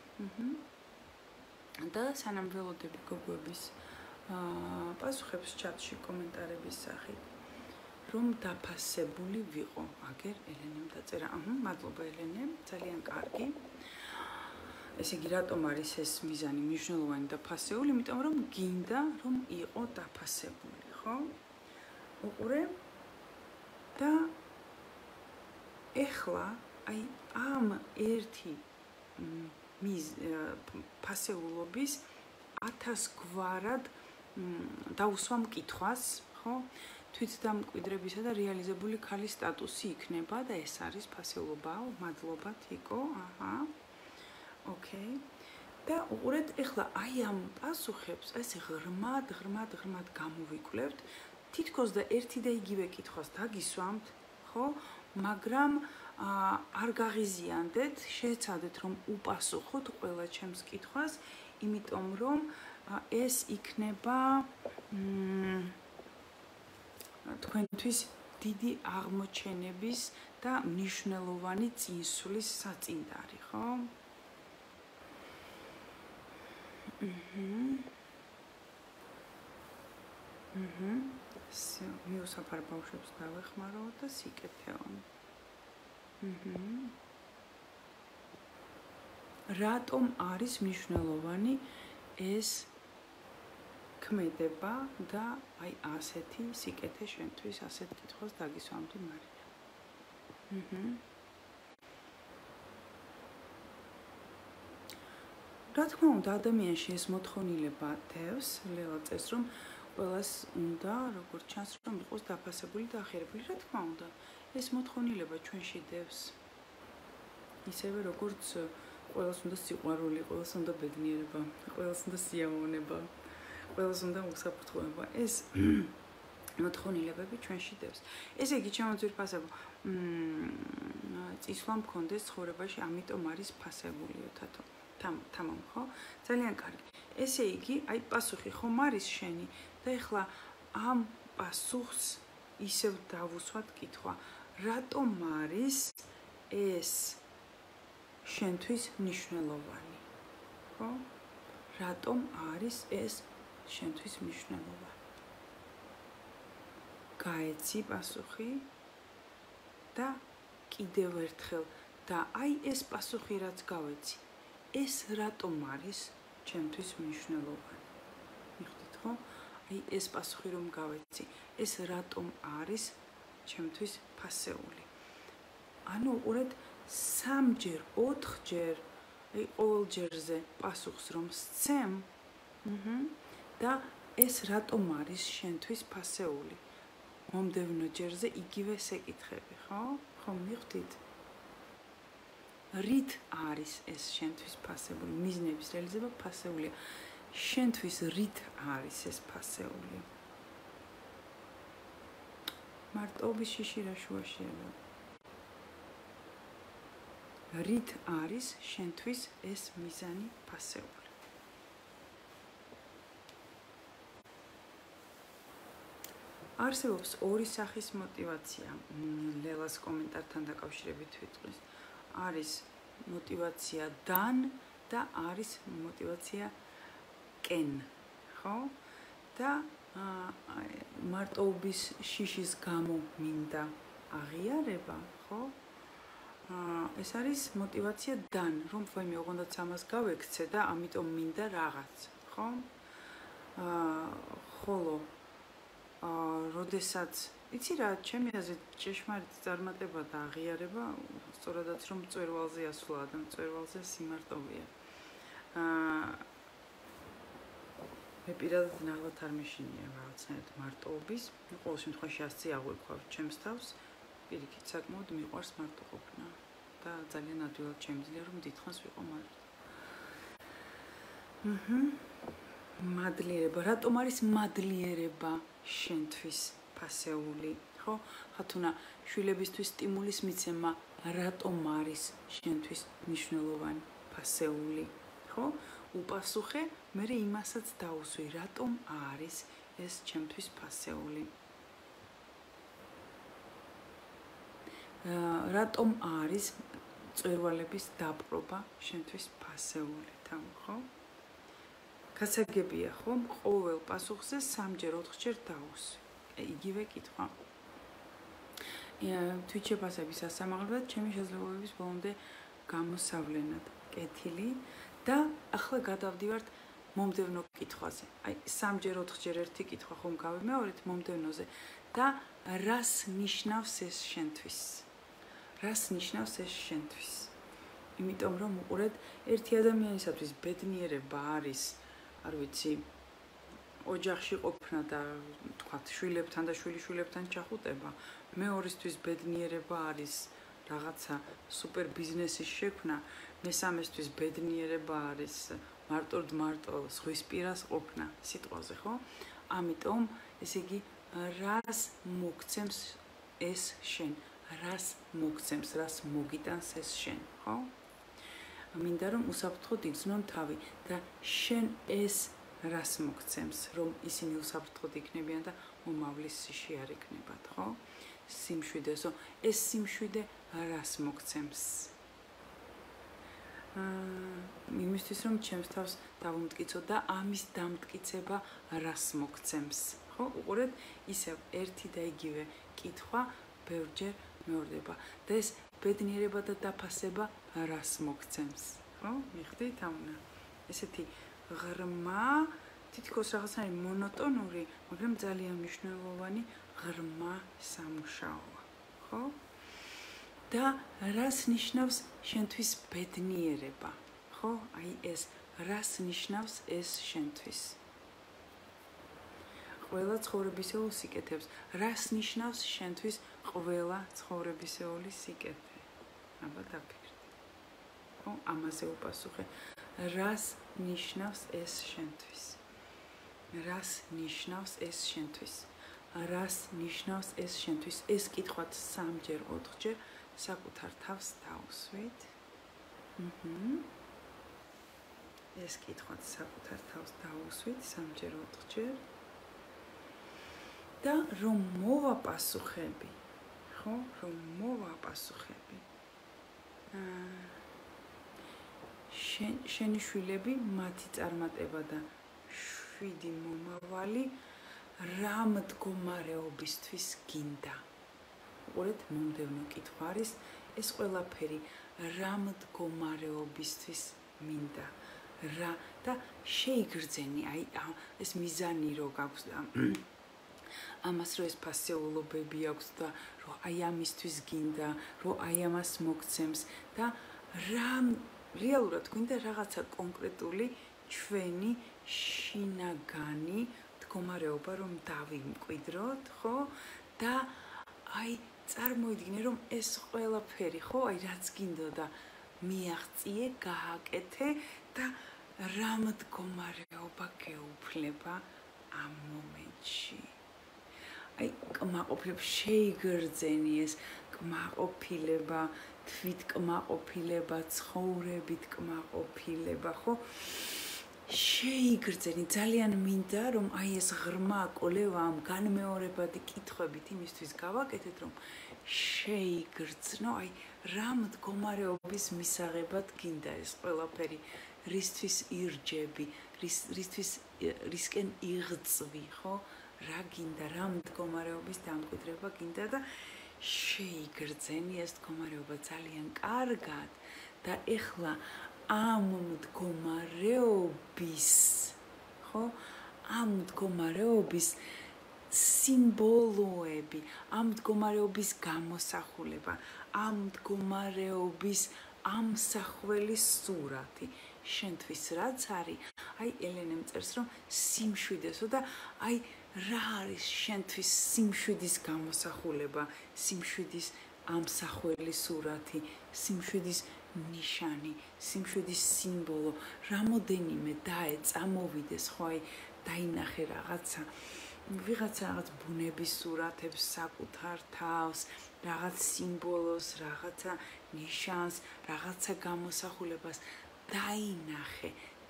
და სანამ ველოდები გოგოების პასუხებს ჩატში კომენტარების სახით, რომ დაფასებული ვიყო. აგერ ელენემ დაწერა. მადლობა ელენემ, ძალიან კარგი. ესე იგი, რატომ არის ეს მიზანი მნიშვნელოვანი და ფასეული? იმიტომ რომ გინდა რომ იყო დაფასებული, ხო? უყურე და ეხლა აი ამ ერთი ფასეულობის 1000 გვარად დაუსვა მკითხვას, ხო? თვითდამკვიდრებისა და რეალიზებული ქალის სტატუსი იქნება და ეს არის ფასეულობა. მადლობა თიკო. ოკეი. და უყურეთ, ეხლა აი ამ პასუხებს ესე ღრმად გამოვიკვლევთ, თითქოს და ერთი და იგივე კითხვას დაგისვამთ, ხო? მაგრამ არ გაღიზიანდეთ, შეეცადეთ რომ უპასუხოთ ყველა ჩემს კითხვას, იმიტომ რომ ეს იქნება თქვენთვის დიდი აღმოჩენების და მნიშვნელოვანი წინსვლის საწინდარი, ხო? მიუსაფარ ბავშვებს დავეხმარო და სიკეთეო. რატომ არის მნიშვნელოვანი ეს ქმედება და აი ასეთი სიკეთე შენთვის ასეთ კითხვას დაგისვამდი მარია. რა თქმა უნდა, ადამიანში ეს მოთხოვნილება დევს, ლელა წეს რომ ყველას უნდა, როგორც ჩანს, რომ იყოს დაფასებული და ახერებული. რა თქმა უნდა, ეს მოთხოვნილება ჩვენში დევს. ისევე როგორც ყველას უნდა სიყვარული, ყველას უნდა ბედნიერება, ყველას უნდა სიამოვნება, ყველას უნდა უსაფრთხოება. ეს მოთხოვნილებები ჩვენში დევს. ესე იგი, ჩემო ძვირფასებო, წისვლა მქონდეს ცხოვრებაში, ამიტომ არის ფასებულიო თათო. თამამ, ხო? ძალიან კარგი. ესე იგი, აი პასუხი ხომ არის შენი და ეხლა ამ პასუხს ისევ დავუსვათ კითხვა. რატომ არის ეს შენთვის მნიშვნელოვანი? ხო? რატომ არის ეს შენთვის მნიშვნელოვანი? გაეცი პასუხი და კიდევ ერთხელ და აი ეს პასუხი რაც გავეცი, ეს რატომ არის ჩემთვის მნიშვნელოვანი? მიხდით ხო? აი ეს პასუხი რომ გავეცი, ეს რატომ არის ჩემთვის ფასეული? ანუ უყურეთ 3-ჯერ, 4-ჯერ, აი ყოველ ჯერზე პასუხს რომ სცემ, და ეს რატომ არის შენთვის ფასეული? მომდევნო ჯერზე იგივე საკითხები, ხო? ხომ მივხვდით? რით არის ეს შენთვის ფასეული? მიზნების რეალიზება ფასეულია. შენთვის რით არის ეს ფასეული? მარტოობის შიში შუაშია. რით არის შენთვის ეს მიზანი ფასეული? არსებობს ორი სახის мотиваცია. ლელას კომენტართან დაკავშირებით ვიტყვის. არის мотиваცია დან და არის мотиваცია კენ, ხო? და მარტოობის შიშის გამო მინდა აღიარება, ხო? ეს არის мотиваცია დან, რომ ვაიმე ოღონდაც ამას გავექცე და ამიტომ მინდა რაღაც, ხო? ხოლო როდესაც იცი რა, ჩემი აზრით ჭეშმარიტ წარმატება და აღიარება სწორედაც რომ მწვერვალზე ასვლა და მწვერვალზე სიმარტოვია. მე პირადად ნაღლად არ მეშინია რაღაცნაირად მარტოობის. ყოველ შემთხვევაში ასწი აღვიქვავ ჩემს თავს. პირიქით საკმაოდ მიყვარს მარტოყოფნა და ძალიან ადვილად შემიძლია რომ დიდხანს ვიყო მარტო. მადლიერება. რატომ არის მადლიერება შენთვის ფასეული, ხო? ხათუნა შვილებისთვის სტიმულის მიცემა რატომ არის შენთვის მნიშვნელოვანი, ფასეული, ხო? უპასუხე, მე იმასაც დაუსვი, რატომ არის ეს ჩემთვის ფასეული? რატომ არის მწვერვალების დაპყრობა შენთვის ფასეული, ხო? გასაგებია, ხო? ყოველ პასუხზე 3-ჯერ, 4-ჯერ დაუსვი. იგივე კითხვა. თვითშეფასების სასამაღლებლად ჩემი შესაძლებლობების ბოლომდე გამოსავლენად კეთილი და ახლა გადავდივართ მომდევნო კითხვაზე. აი 3-ჯერ, 4-ჯერ ერთი კითხვა ხომ გავიმეორეთ მომდევნოზე და რას ნიშნავს ეს შენთვის? რას ნიშნავს ეს შენთვის? იმიტომ რომ უყურეთ, ერთი ადამიანისათვის ბედნიერება არის, არ ვიცი, ოჯახში ყოფნა და თქვათ შვილებთან და შვილიშვილებთან ჩახუტება. მეორისთვის ბედნიერება არის რაღაცა სუპერ ბიზნესის შექმნა, მესამესთვის ბედნიერება არის მარტო ზღვის პირას ყოფნა სიტყვაზე, ხო? ამიტომ, ესე იგი, რას მოგცემს ეს შენ? რას მოგცემს, რას მოგიტანს ეს შენ, ხო? მინდა რომ უსაფრთხოდ იგრძნონ თავი და შენ ეს რას მოგცემს, რომ ისინი უსაფრთხოდ იქნებიან და მომავლის სიში არ იქნებათ, ხო? სიმშვიდესო, ეს სიმშვიდე რას მოგცემს? იმისთვის რომ ჩემს თავს დავუმტკიცო და ამის დამტკიცება რას მოგცემს, ხო? უყურეთ, ისევ ერთი და იგივე კითხვა ბევრჯერ მეორდება და ეს ბედნიერება და დაფასება რას მოგცემს, ხო? მიხდით ამუნა? ესეთი ღრმა თითქოს რაღაცნაირი მონოტონური, მაგრამ ძალიან მნიშვნელოვანი ღრმა სამუშაოა, ხო? და რას ნიშნავს შენთვის ბედნიერება, ხო? აი ეს რას ნიშნავს ეს შენთვის? ყველა ცხოვრებისეულ სიკეთებს რას ნიშნავს შენთვის ყველა ცხოვრებისეული სიკეთე? აბა დაფიქრდი. ხო, ამაზე უპასუხე. რას ნიშნავს ეს შენთვის? რას ნიშნავს ეს შენთვის? რას ნიშნავს ეს შენთვის? ეს კითხვაც 3-ჯერ, 4-ჯერ საკუთარ თავს დაუსვით. ეს კითხვაც საკუთარ თავს დაუსვით 3-ჯერ, 4-ჯერ. და რომ მოვაპასუხები, ხო? რომ მოვაპასუხები. შენი შვილები, მათი წარმატება და 7 მომავალი რა მდგომარეობისთვის გინდა? უყურეთ, მომდევნო კითხვა არის ეს ყველაფერი რა მდგომარეობისთვის მინდა? რა და შეიგრძენი, აი ეს მიზანი რო გაქვს და ამას რო ეს ფასეულობები აქვს და რო აი ამისთვის გინდა, რო აი ამას მოგცემს და რა რეალურად გვინდა რაღაცა კონკრეტული ჩვენი შინაგანი მდგომარეობა რომ დავიმკვიდროთ, ხო? და აი წარმოიდგინე რომ ეს ყველაფერი, ხო, აი რაც გინდოდა მიაღწიე, გააკეთე და რა მდგომარეობა გეუფლება ამ მომენტში. აი კმაყოფილება შეიგრძენი ეს კმაყოფილება, თვით კმაყოფილება, ცხოვრებით კმაყოფილება, ხო? შეიგრძენი, ძალიან მინდა რომ აი ეს ღრმა კოლევა ამ განმეორებადი კითხვებით იმისთვის გავაკეთეთ, რომ შეიგრძნო, აი რა მდგომარეობის მისაღებად გინდა ეს ყველაფერი, რისთვის ირჯები, რისკენ იღწვი, ხო? რა გინდა, რა მდგომარეობის დამკვიდრება გინდა და შეიგრძენი ეს მდგომარეობა ძალიან კარგად და ეხლა ამ მდგომარეობის, ხო? ამ მდგომარეობის სიმბოლოები, ამ მდგომარეობის გამოსახულება, ამ მდგომარეობის ამსახველი სურათი შენთვის რაც არის, აი ელენემ წერს რომ სიმშვიდესო და აი რა არის შენთვის სიმშვიდის გამოსახულება, სიმშვიდის ამსახველი სურათი, სიმშვიდის ნიშანი, სიმშვიდის სიმბოლო, რამოდენიმე წამოვიდეს, ხო, აი დაინახე რაღაცა, რაღაც ბუნების სურათებს საკუთარ თავს, რაღაც სიმბოლოს, რაღაცა ნიშანს, რაღაცა გამოსახულებას დაინახე,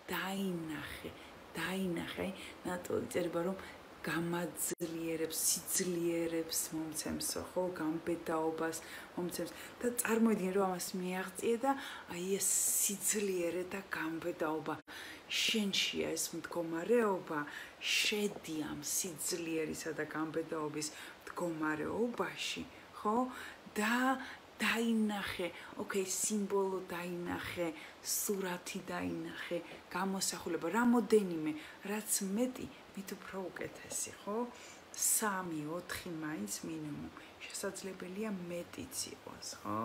აი ნატოლი წერება რომ გამაძლიერებს, სიძლიერებს მომცემსო, ხო, გამბედაობას მომცემს და წარმოიდგინე რომ ამას მიაღწიე და აი ეს სიძლიერე და გამბედაობა შენშია ეს მდგომარეობა, შედი ამ სიძლიერისა და გამბედაობის მდგომარეობაში, ხო? და დაინახე, ოკეი, სიმბოლო დაინახე, სურათი დაინახე, გამოსახულება, რამოდენიმე, რაც მეტი, მით უფრო უკეთესი, ხო? 3-4 მაინც მინიმუმ. შესაძლებელია მეტიც იყოს, ხო?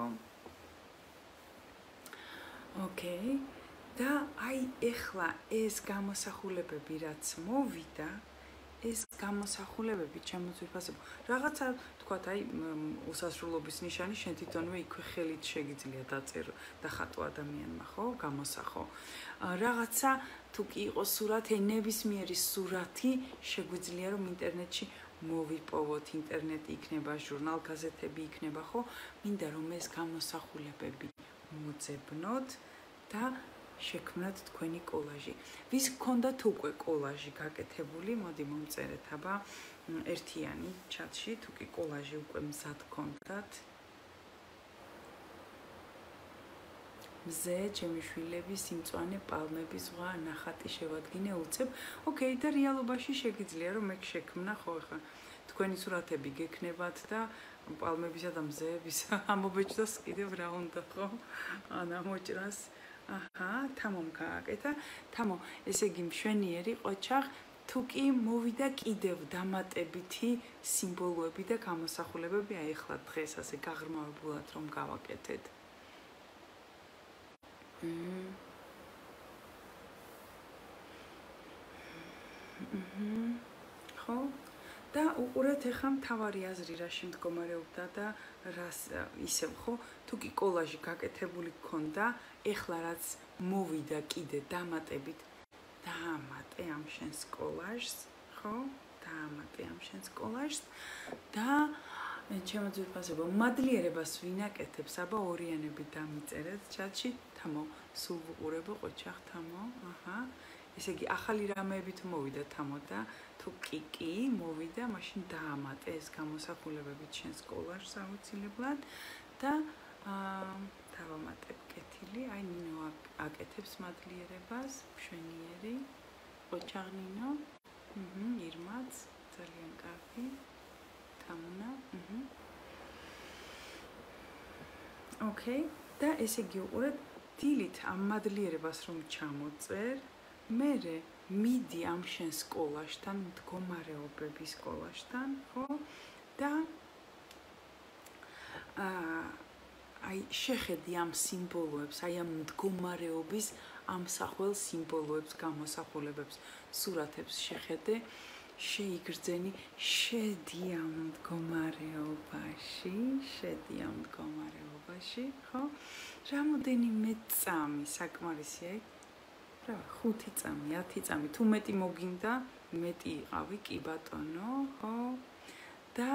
ოკეი. და აი ეხლა ეს გამოსახულებები რაც მოვიდა, ეს გამოსახულებები ჩემო ძვირფასებო, რაღაცა თქვათ, აი უსასრულობის ნიშანი შენ თვითონვე იქვე ხელით შეგიძლია დაწერო, დახატო ადამიანმა, ხო, გამოსახო. რაღაცა თუ კი იყოს სურათი, ნებისმიერი სურათი შეგვიძლია რომ ინტერნეტში მოვიპოვოთ, ინტერნეტი იქნება, ჟურნალ გაზეთები იქნება, ხო? მინდა რომ ეს გამოსახულებები მოძებნოთ და შექმნათ თქვენი კოლაჟი. ვის გქონდათ უკვე კოლაჟი გაკეთებული, მოდი მომწერეთ აბა ერთიანი ჩატში, თუ კი კოლაჟი უკვე მზად გქონდათ. მზე, ჩემი შვილები, სიმწვანე, პალმები, ზღვა, ნახატი შევადგინე, უცებ. ოკეი, და რეალობაში შეგიძლია რომ ეგ შექმნა, ხო, ხა თქვენი სურათები გექნებათ და პალმებისა და მზეების ამობეჭდას კიდევ რა უნდა, ხო? ან ამოჭრას. აჰა, თამომ გააკეთა. თამო, ესე იგი მშვენიერი ყოჩაღ თუ კი მოვიდა კიდევ დამატებითი სიმბოლოები და გამოსახულებები, აი ახლა დღეს ასე გაღრმავებულად რომ გავაკეთეთ. ხო? და უყურეთ ახლა მთავარი აზრი რაში მდგომარეობდა და რას ისევ ხო? თუ კი კოლაჟი გაკეთებული გქონდა, ახლა რაც მოვიდა კიდე დამატებით დაამატე ამ შენს კოლაჟს, ხო? დაამატე ამ შენს კოლაჟს და ჩემო ძვირფასებო, მადლიერებას ვინაკეთებს, აბა ორიანები დამიწერეთ ჩატში, თამო, სულ ვუყურებო ყოჩახ თამო, აჰა. ესე იგი, ახალი რამეები თუ მოვიდა თამო და თუ კი მოვიდა, მაშინ დაამატე ეს გამოსახულებები შენს კოლაჟს აუცილებლად და დავამატებ კეთილი, აი ნინო აკეთებს მადლიერებას, მშვენიერი, ყოჩახ ნინო, ირმაც, ძალიან კარგი, თამუნა, ოკეი, და ესე იგი უყურეთ, დილით ამ მადლიერებას რომ ჩამოწერ, მერე მიდი ამ შენს კოლაჟთან, მდგომარეობების კოლაჟთან, ხო? და აი შეხედი ამ სიმბოლოებს, აი ამ მდგომარეობის ამსახველ სიმბოლოებს, გამოსახულებებს, სურათებს შეხედე, შეიგრძენი, შედი ამ მდგომარეობაში, ხო? რამოდენიმე წამი საკმარისია, რა, 5 წამი, 10 წამი, თუ მეტი მოგინდა, მეტი იყავი, კი ბატონო, ხო? და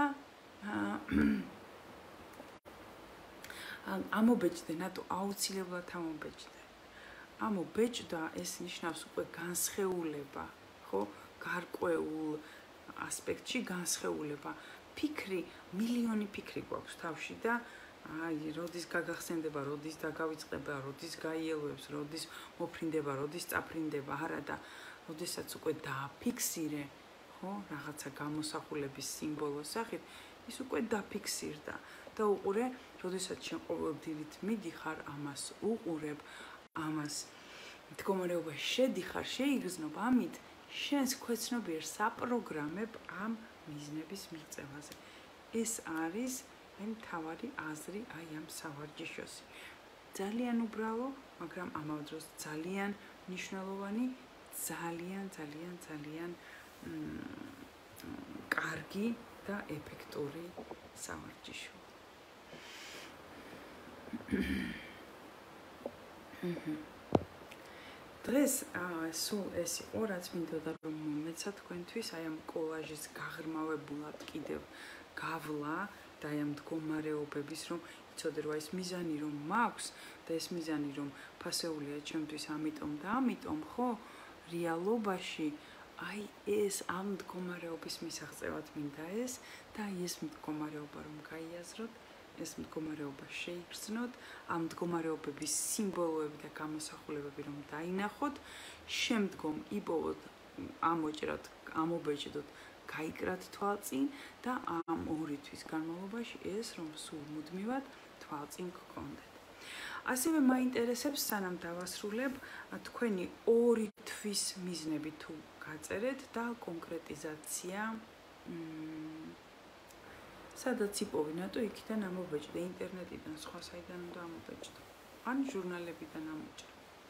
ამობეჭდე, ნატო, აუცილებლად ამობეჭდე. ამობეჭდა ეს ნიშნავს უკვე განსხეულება, ხო? გარკვეულ ასპექტში განსხეულება. ფიქრი, მილიონი ფიქრი გვაქვს თავში და აი, როდის გაგახსენდება, როდის დაგავიწყება, როდის გაიელვებს, როდის მოფრინდება, როდის წაფრინდება, არა და როდესაც უკვე დააფიქსირე, ხო, რაღაცა გამოსახულების სიმბოლოს სახით, ის უკვე დაფიქსირდა და უყურე, როდესაც შენ ყოველდღიურად მიდიხარ, ამას უყურებ, ამას მდგომარეობაში შედიხარ, შეიგრძნობ, ამით შენს ქვეცნობიერს აპროგრამებ ამ მიზნების მიღწევაზე. ეს არის აი მთავარი აზრი აი ამ სავარჯიშოსი. ძალიან უბრალო, მაგრამ ამავე დროს ძალიან მნიშვნელოვანი, ძალიან კარგი და ეფექტური სავარჯიშო. დღეს სულ ეს იყო, რაც მინდოდა რომ მომეცა თქვენთვის, აი ამ კოლაჟის გაღრმავებულად კიდევ გავლა და აი ამ მდგომარეობების, რომ იცოდე რომ ეს მიზანი რომ მაქვს და ეს მიზანი რომ ფასეულია ჩემთვის ამიტომ და ამიტომ, ხო, რეალობაში აი ეს ამ მდგომარეობის მისაღწევად მინდა ეს და აი ეს მდგომარეობა რომ გაიაზროთ, ეს მდგომარეობა შეიგრძნოთ, ამ მდგომარეობების სიმბოლოები და გამოსახულებები რომ დაინახოთ, შემდგომ იპოვოთ, ამოჭრათ, ამობეჭდოთ, გაიკრათ თვალწინ და ამ 2 თვის განმავლობაში ეს რომ სულ მუდმივად თვალწინ გქონდეთ. ასევე მაინტერესებს, სანამ დავასრულებ, თქვენი 2 თვის მიზნები თუ გაწერეთ და კონკრეტიზაცია სადაც იპოვე, ნატო იქიდან ამობეჭდე, ინტერნეტიდან, სხვა საიდან უნდა ამობეჭდო. ან ჟურნალებიდან ამოჭრე.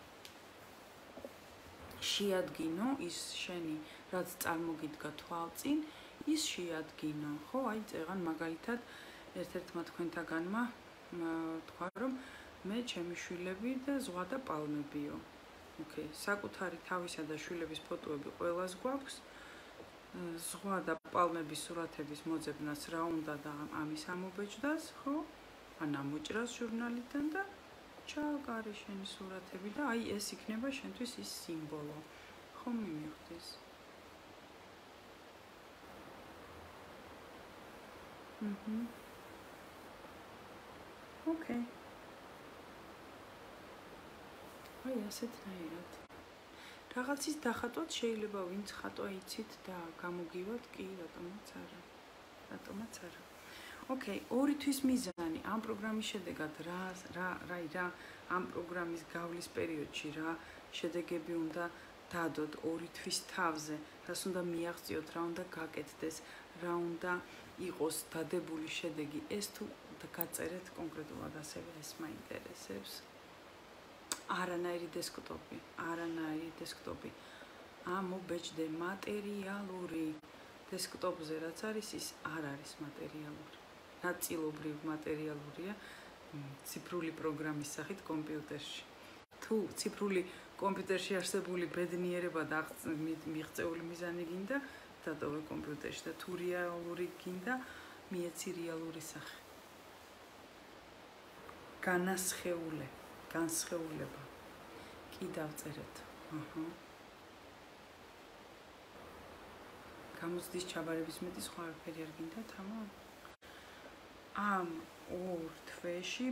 შეადგინო ის შენი, რაც წარმოგიდგა თვალწინ, ის შეადგინო, ხო, აი წეგან მაგალითად ერთ-ერთმა თქვენთაგანმა თქვა, რომ მე ჩემი შვილები და ზღვა და პალმებიო. ოკეი, საკუთარი თავისა და შვილების ფოტოები ყველას გვაქვს. ზღვა და პალმების სურათების მოძებნას რა უნდა და ამის ამობეჭდას, ხო? ან ამოჭრას ჟურნალიდან და ჩააკარე შენი სურათები და აი ეს იქნება შენთვის ის სიმბოლო. ხომ მიმიხდის? ოკეი. აი ასეთნაირად. რაღაცის დახატვაც შეიძლება ვინც ხატვა იცით და გამოგივათ, კი, რატომაც არა. რატომაც არა. ოკეი, 2 თვის მიზანი ამ პროგრამის შედეგად რა ამ პროგრამის გავლის პერიოდში რა შედეგები უნდა დადოთ 2 თვის თავზე, რას უნდა მიაღწიოთ, რა უნდა გაკეთდეს, რა უნდა იყოს დადებული შედეგი, ეს თუ გაწერეთ კონკრეტულად ასევე ეს მაინტერესებს. არანაირი დესკტოპი. ამობეჭდე მატერიალური დესკტოპზე რაც არის, ის არ არის მატერიალური. ნაწილობრივ მატერიალურია ციფრული პროგრამის სახით კომპიუტერში. თუ ციფრული კომპიუტერში არსებული ბედნიერება და მიღწეული მიზანი გინდა, დატოვე კომპიუტერში და თუ რეალური გინდა, მიეცი რეალური სახე. განსხეულება. კი დავწერეთ. გამოცდის ჩაბარების მეტი სხვა არაფერი არ გინდა, თამა? ამ 2 თვეში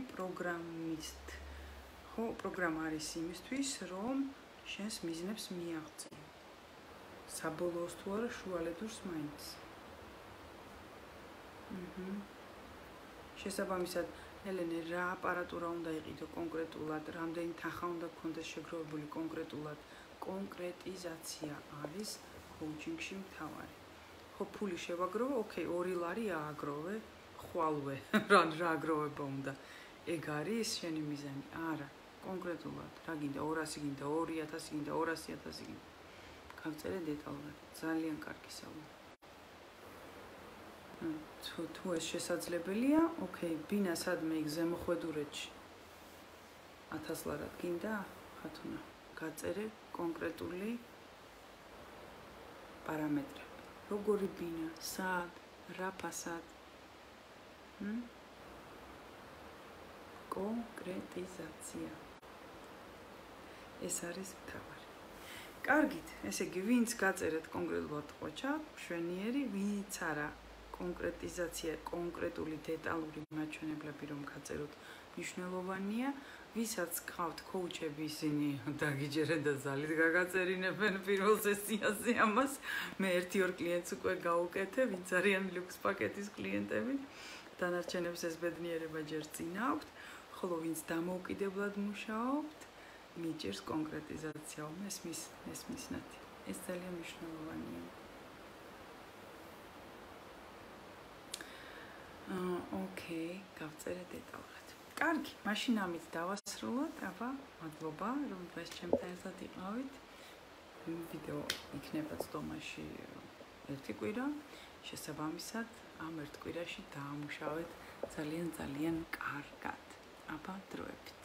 პროგრამა არის იმისთვის, რომ შენს მიზნებს მიაღწიო. საბოლოოს თუ არა შუალედურს მაინც. შესაბამისად, ელენე, რა აპარატურა უნდა იყიდო კონკრეტულად, რამდენი თანხა უნდა გქონდეს შეგროვებული კონკრეტულად, კონკრეტიზაცია არის კოუჩინგში მთავარი. ხო, ფული შევაგროვე, ოკეი, 2 ლარი ააგროვე, ხვალვე, რა აგროვება უნდა. ეგ არის შენი მიზანი? არა, კონკრეტულად, რა გინდა, 200 გინდა, 2000 გინდა, 200000 გინდა. გავწერე დეტალურად, ძალიან კარგი საუბარი. თუ ეს შესაძლებელია, ოკეი, ბინა სადმე იქ ზემოხვედურეთში 1000 ლარად გინდა, ხათუნა, გაწერე კონკრეტული პარამეტრები. როგორი ბინა, სად, რა ფასად. კონკრეტიზაცია. ეს არის მთავარი. კარგით, ესე იგი, ვინც გაწერეთ კონკრეტულად ყოჩა, მშვენიერი, ვინც არა კონკრეტიზაცია, კონკრეტული დეტალური მაჩვენებლები რომ გაწეროთ, მნიშვნელოვანია. ვისაც გყავთ კოუჩები, ისინი დაგიჯერენ და ზალით გაგაწერინებენ პირველ სესიაზე ამას. მე 1-2 კლიენტს უკვე გავუკეთე, ვინც არიან ლუქს პაკეტის კლიენტები. დანარჩენებს ეს ბედნიერება ჯერ წინ აქვთ, ხოლო ვინც დამოუკიდებლად მუშაობთ, მიჭირს კონკრეტიზაცია, მესმის ნათი. ეს ძალიან მნიშვნელოვანია. ოკეი, გავწერე დეტალურად. კარგი, მაშინ ამით დავასრულოთ, აბა, მადლობა, რომ დღეს ჩემთან ერთად იყავით. ვიდეო იქნება წდომაში 1 კვირა, შესაბამისად, ამ 1 კვირაში დაამუშავეთ ძალიან კარგად. აბა, დროებით.